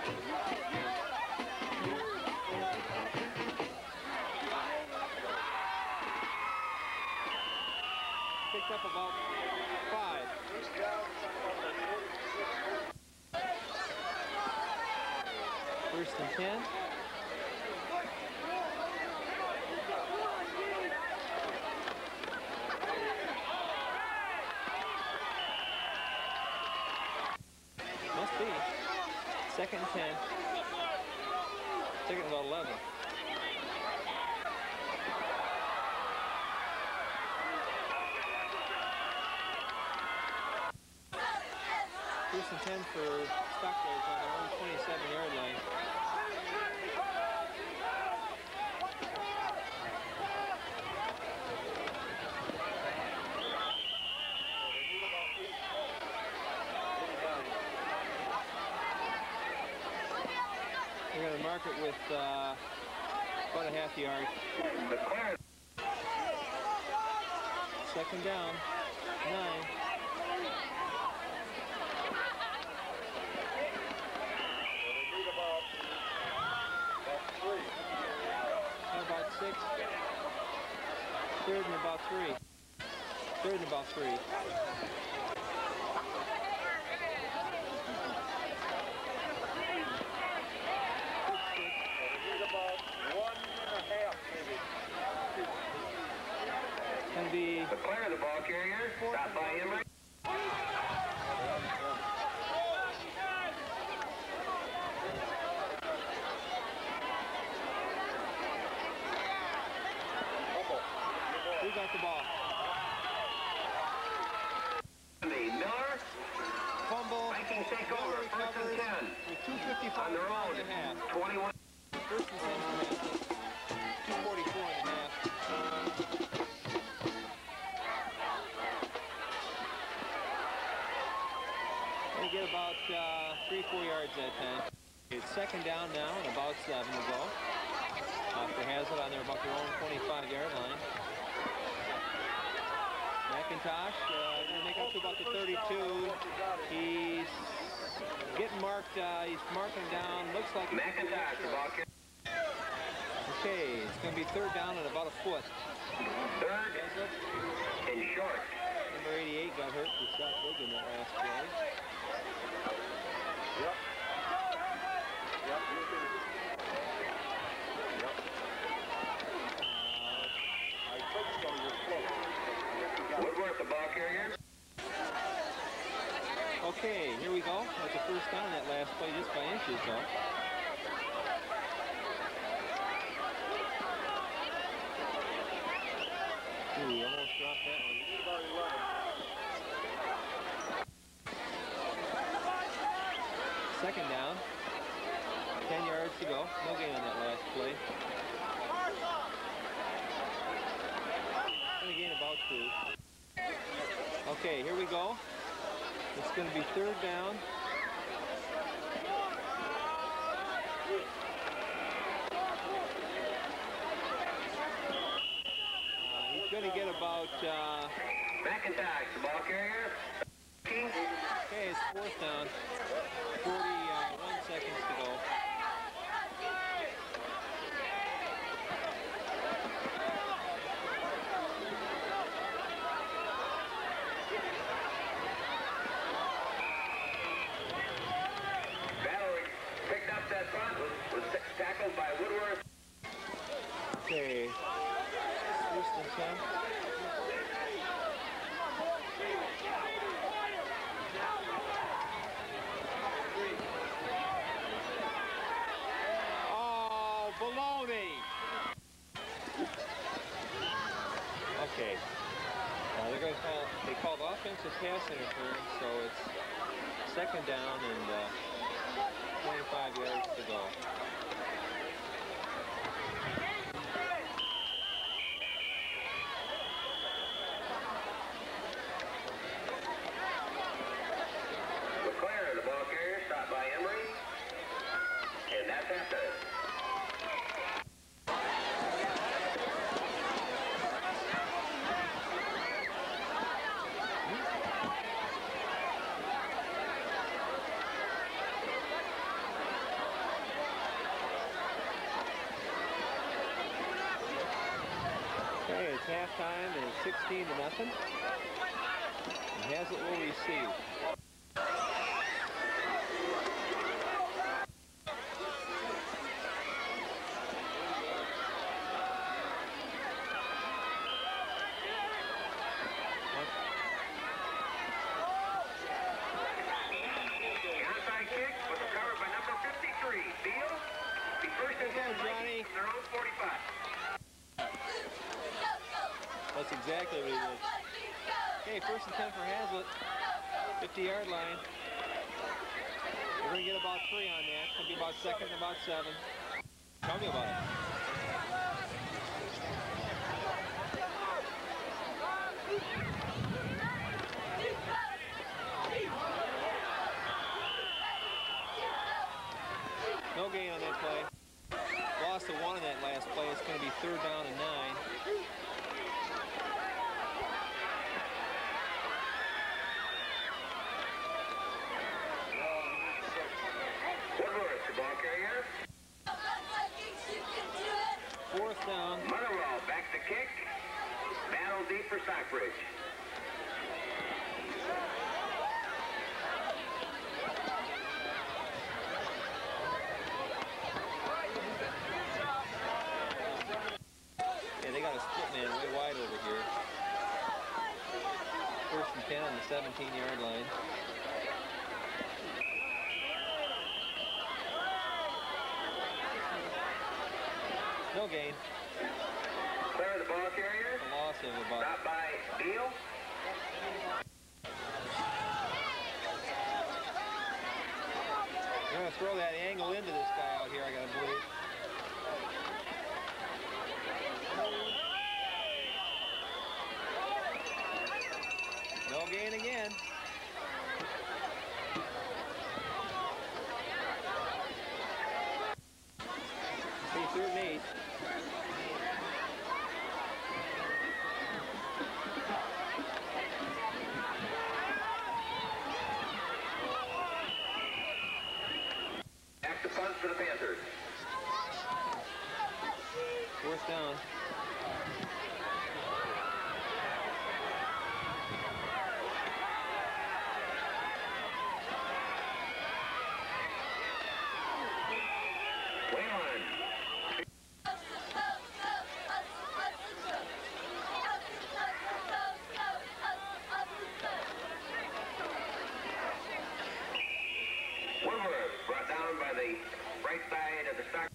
Picked up about five. First and ten. Must be. Second and ten. Second and about eleven. First and ten for Stockbridge on their own twenty-seven yard line. We're going to mark it with uh, about a half yard. Second down, nine. About six. Third and about three. Third and about three. And the Declare the ball carrier. Stop by Emory. Who got the ball? Miller. Fumble. Vikings take Miller over. First and recovers ten. with two fifty-five On their to go own. in the half. twenty-one. First and ten for Haslett. two forty-four in the half. They get about uh, three, four yards that time. It's second down now and about seven to go. After Haslett on their about their own twenty-five yard line. McIntosh uh, going to make up to about the thirty-two. He's getting marked. Uh, he's marking down. Looks like it's McIntosh, the ball carrier. okay. It's going to be third down and about a foot. Third and short. Number eighty-eight got hurt. He shot big in that last play. Yep. Yep. Yep. I told you you're close. Woodworth, the ball carrier. Okay, here we go. That's the first down that last play just by inches, though. Ooh, he almost dropped that one. Second down. Ten yards to go. No gain on that last play. Gonna gain about two. Okay, here we go. It's going to be third down. Uh, he's going to get about... Uh, McIntosh, the ball carrier. okay, it's fourth down. forty-one seconds to go. Tackled by Woodworth. Okay. Houston ten. Oh, baloney. Okay. Uh, they're going to call, they called offensive pass interference, so it's second down and uh, twenty-five yards to go. Leclerc, the ball carrier, stopped by Emory. And that's after it. Okay, it's halftime and it's sixteen to nothing. And Haslett will receive. The onside kick was recovered by number fifty-three. Field, the first and ten. exactly what he did. Okay, first and ten for Hazlitt. fifty-yard line. We're going to get about three on that. It'll be about second and about seven. Tell me about it. No gain on that play. Lost the one in that last play. It's going to be third down and nine. Woodworth, the ball carrier. Fourth down. Motherwell back to kick. Battle deep for Stockbridge. Yeah, they got a split man way wide over here. First and ten on the seventeen-yard line. No gain. Clear the ball carrier. A loss of about. Stop by Eel. They're going to throw that angle into this guy out here, I got to believe. No gain again. Hey, third and eight. Back to punt for the Panthers. Fourth down. Whalen. Woodward brought down by the right side of the stock.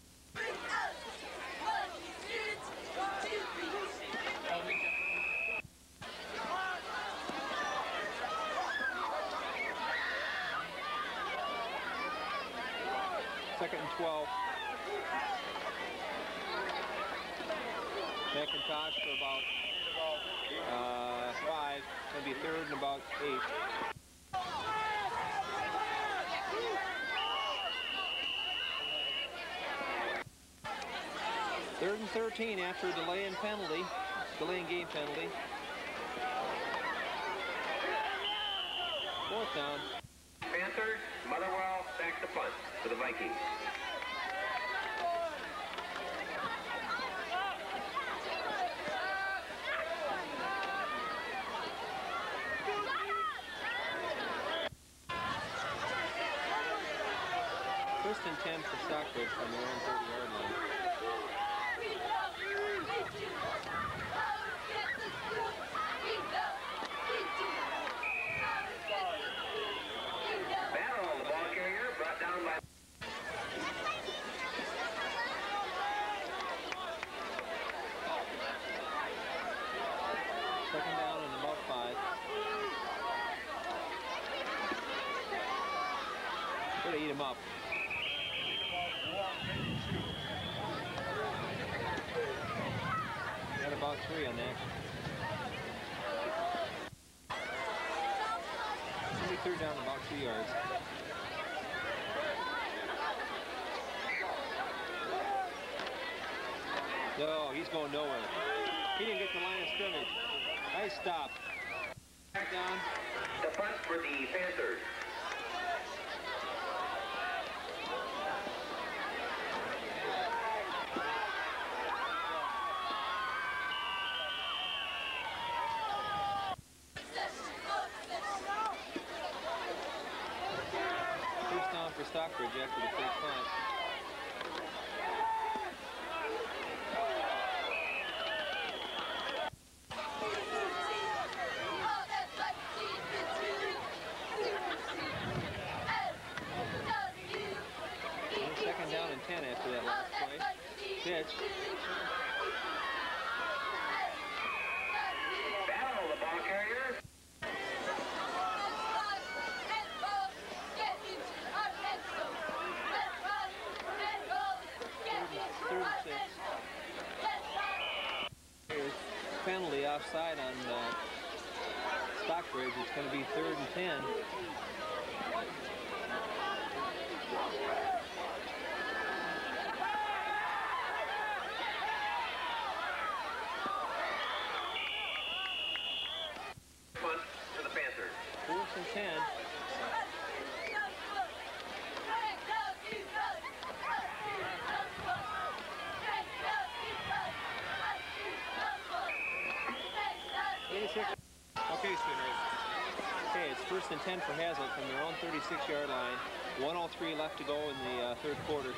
Second and twelve. McIntosh for about uh, five. It'll be third and about eight. Third and thirteen after a delay and penalty. Delay and game penalty. Fourth down. Panthers, Motherwell, back to punt for the Vikings. First and ten for Stockbridge from their own thirty-yard line. Battle, the ball carrier, brought down by... Second down and about five. Gonna eat him up. Got about three on that. Maybe third down about two yards. No, he's going nowhere. He didn't get the line of scrimmage. Nice stop. Back down. The punt for the Panthers. First down for Stockbridge after the first punt. Second down and ten after that last play. Pitch. left side on uh, Stockbridge. It's going to be third and ten. Punt to the Panthers. Fourth and ten. eighty-six. Okay, Sweetheart. Okay, it's first and ten for Hazlet from their own thirty-six yard line. one oh three left to go in the uh, third quarter.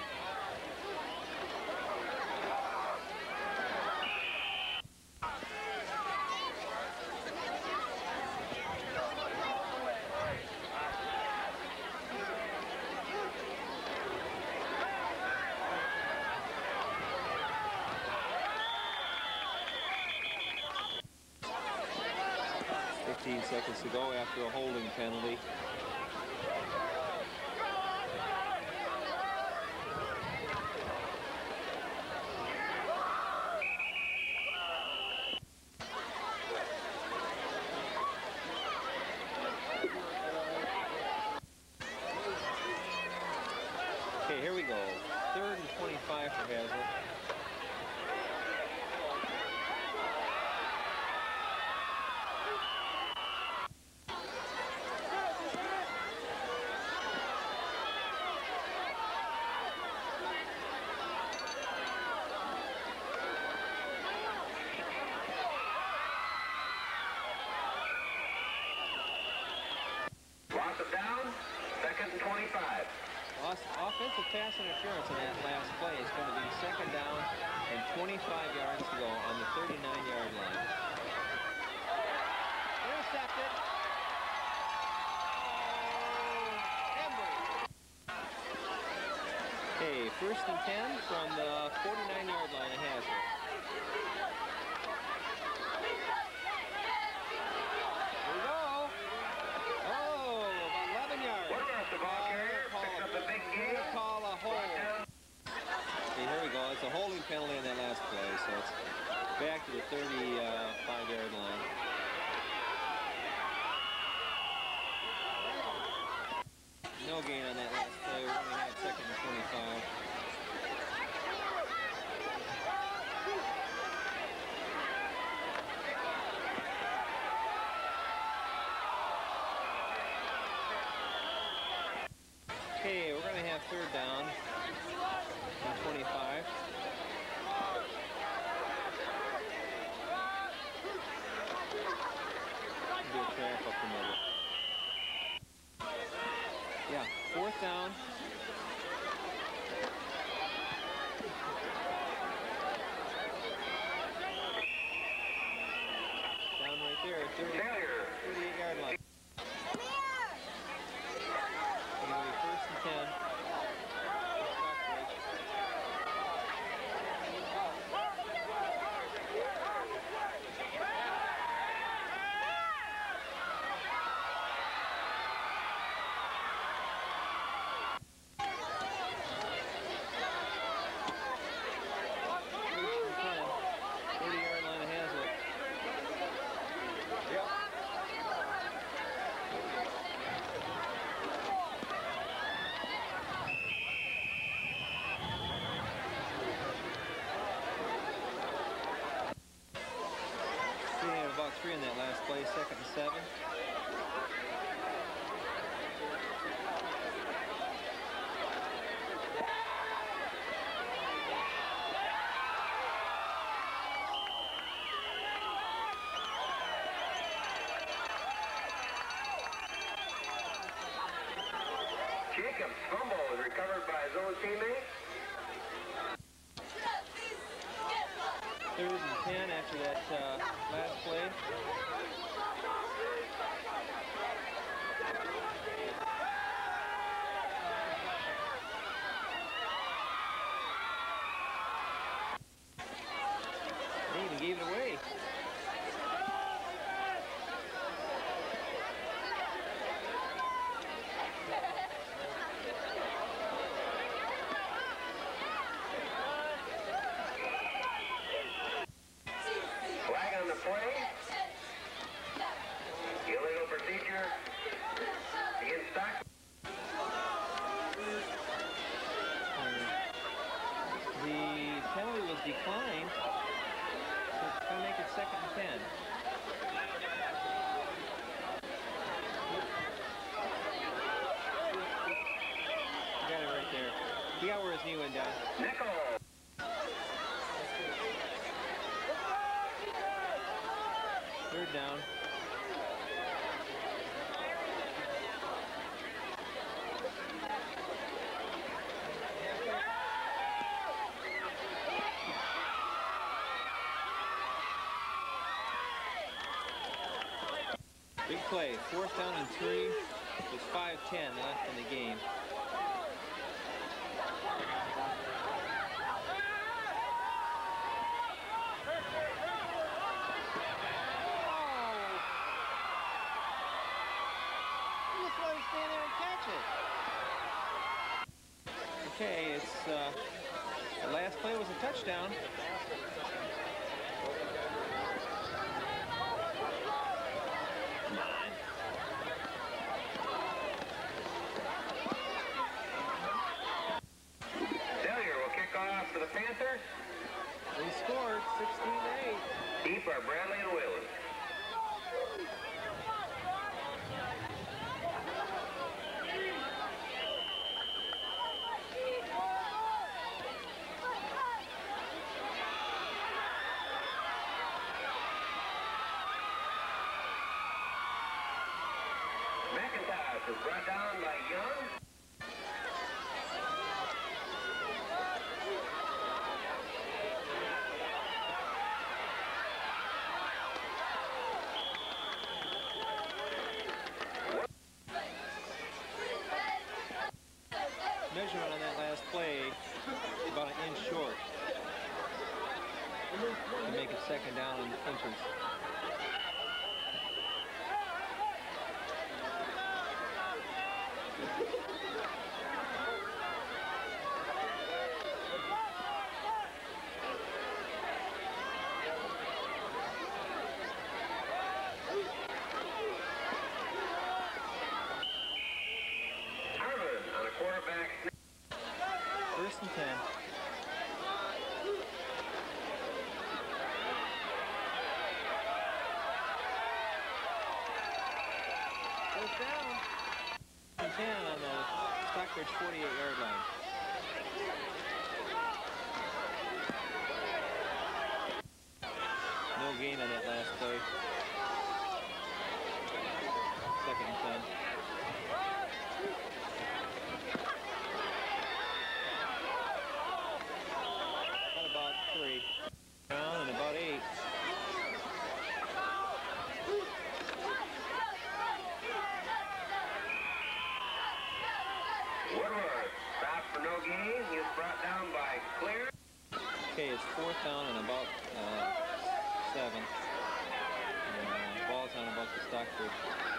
fifteen seconds to go after a holding penalty. Okay, here we go. Third and twenty-five for Hazlet. Loss of down, second and twenty-five. Lost offensive pass interference in that last play. It's going to be second down and twenty-five yards to go on the thirty-nine yard line. Intercepted. Okay, first and ten from the forty-nine yard line of Hazlet. Here we go. Oh, about eleven yards. Woodworth, the ball carrier, picks up the big game. Call a hold. Okay, here we go. It's a holding penalty on that last play, so it's back to the thirty-five yard line. No gain on that last play. We only had second and twenty-five. Okay, we're going to have third down and twenty-five. Do a trap up the middle. Yeah, fourth down. Down right there, thirty, thirty-eight yard line. It'll be first and ten. thirty yard line of Hazlet. Yep. We have about three in that last play, second and seven. Jacobs' fumble is recovered by his own teammate. Third and ten after that uh, last play. They even gave it away. Flag on the play. his knee went down. Nickel. Third down. Big play, fourth down and three. With five ten left in the game. Okay, it's uh, the last play was a touchdown. Failure will kick off for the Panthers. We scored sixteen to eight. Deep are Bradley and Whalen. McIntosh is brought down by Young. Measurement on that last play, about an inch short. To make it second down and entrance. First and ten. First down. And ten on the Stockbridge forty-eight yard line. No gain on that last play. Second and ten. Three. Down and about eight. Woodward stopped for no gain. He is brought down by Clear. Okay, it's fourth down and about uh, seven. And, uh, ball's on about the Stockbridge.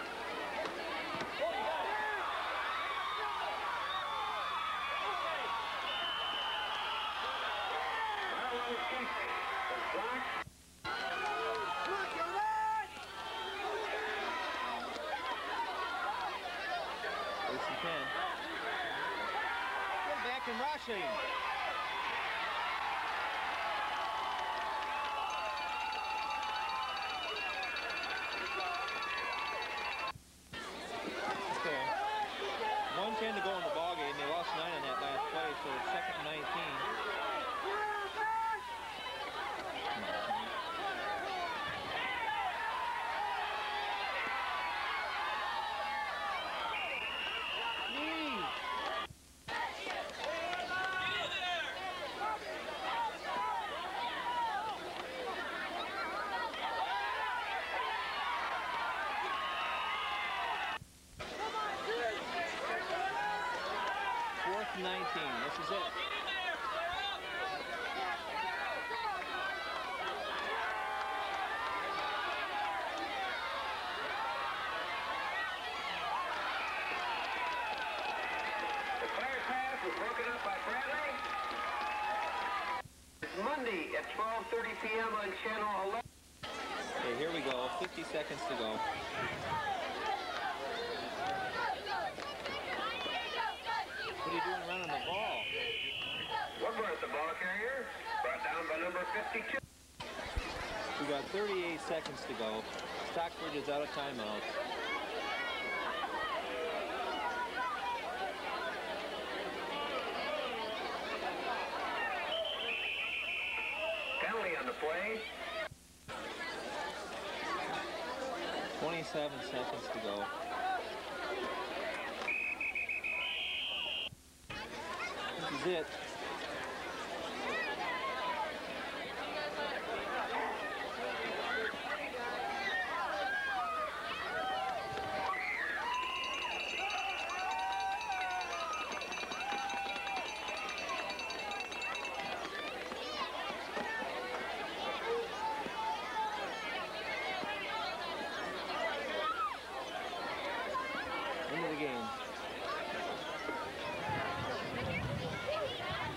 Back and rushing. Okay. one ten to go in the ballgame. They lost nine on that last play, so it's second and nineteen. nineteen. This is it. The fire pass was broken up by Bradley. It's Monday at twelve thirty p m on Channel eleven. Okay, here we go. fifty seconds to go. What are you doing running the ball? Woodworth, the ball carrier, brought down by number fifty-two. We got thirty-eight seconds to go. Stockbridge is out of timeout. Ready? twenty-seven seconds to go. This is it. End of the game.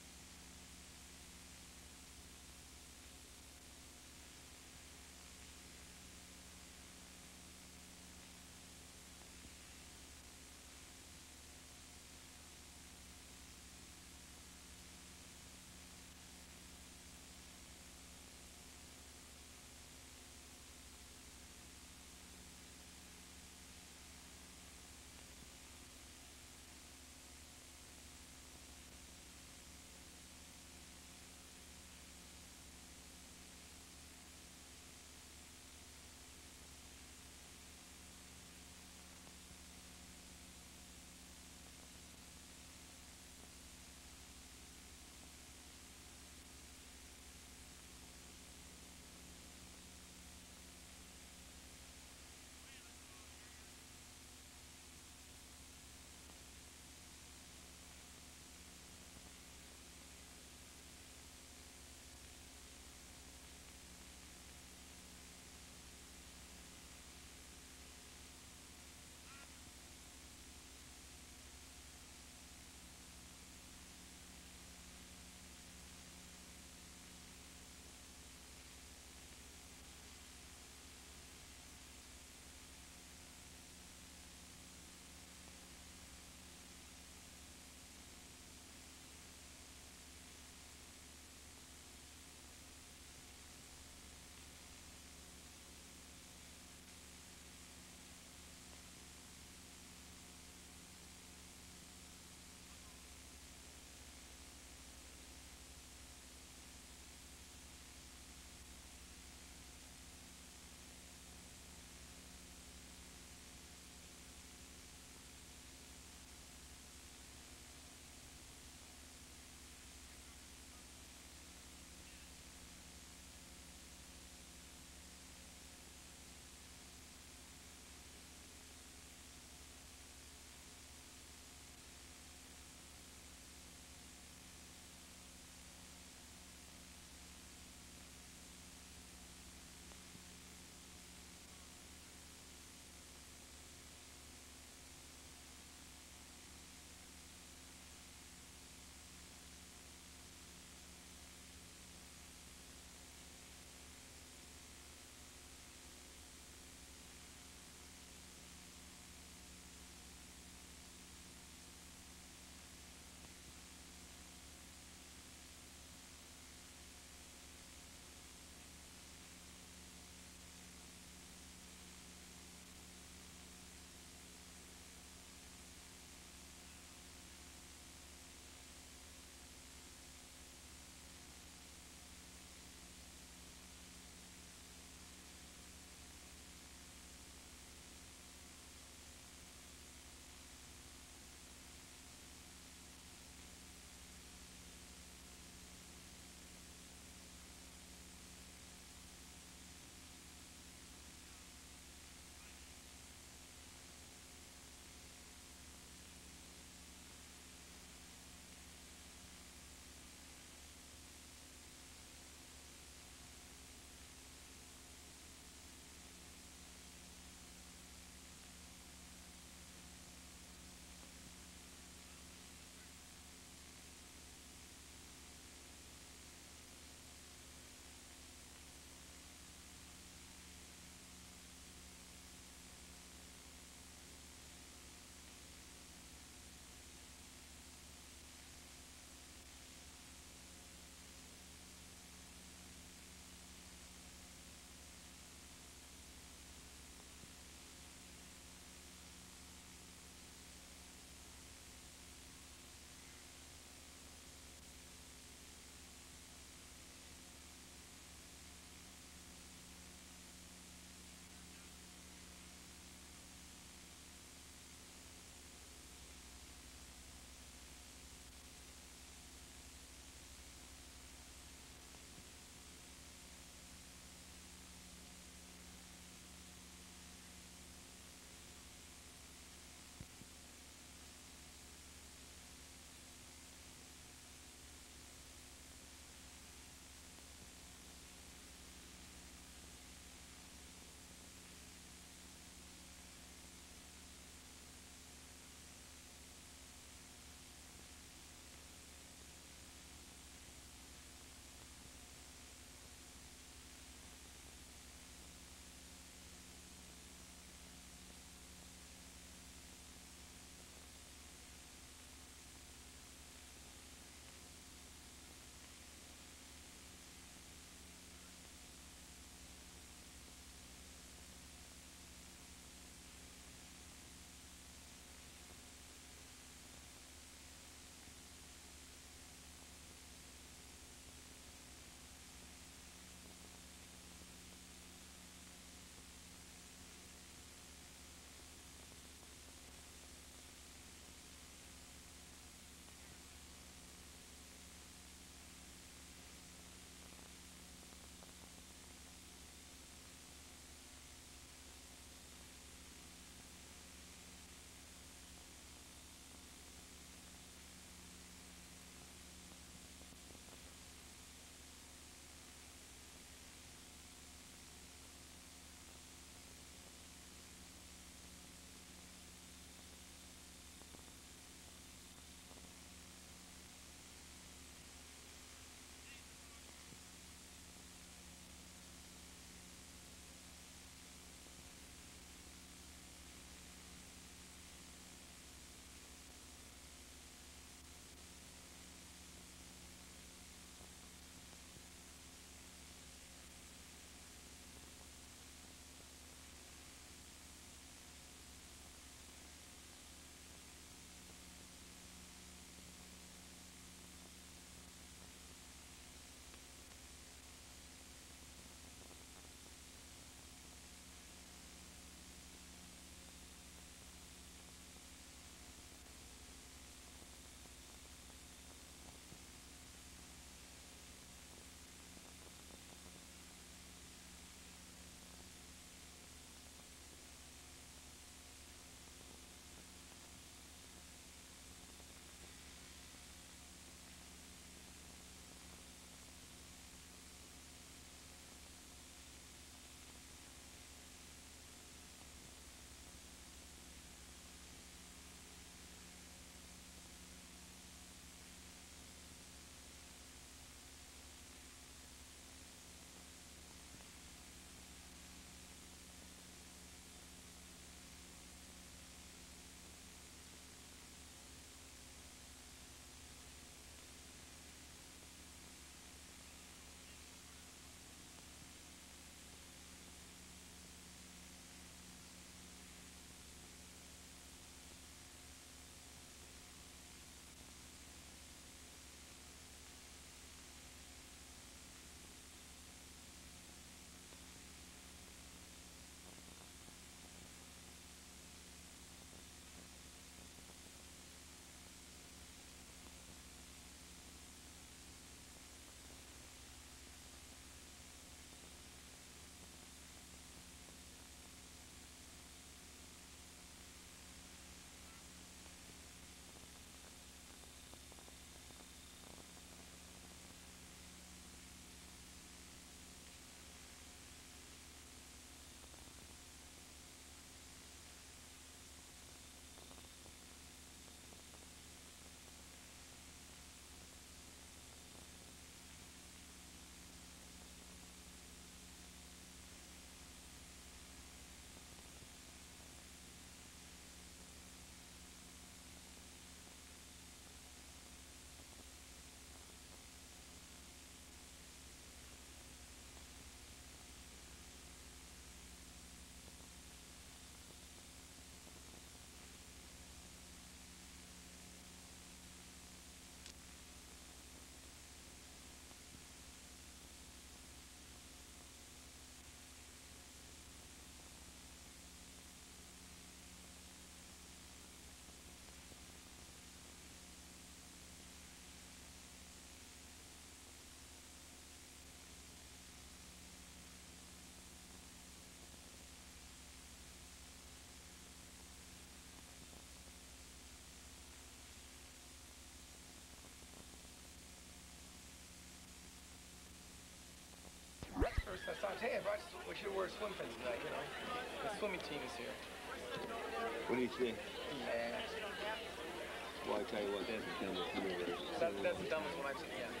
was, hey, I brought, we should wear swim fins tonight, you know. The swimming team is here. What do you think? Yeah. Well, I tell you what, that's the dumbest universe. That, that's the dumbest one I've seen, yeah.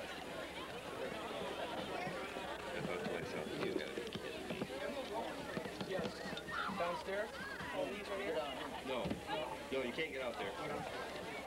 I thought to myself, you got it. Yes. Downstairs? All these right here? No. No, you can't get out there.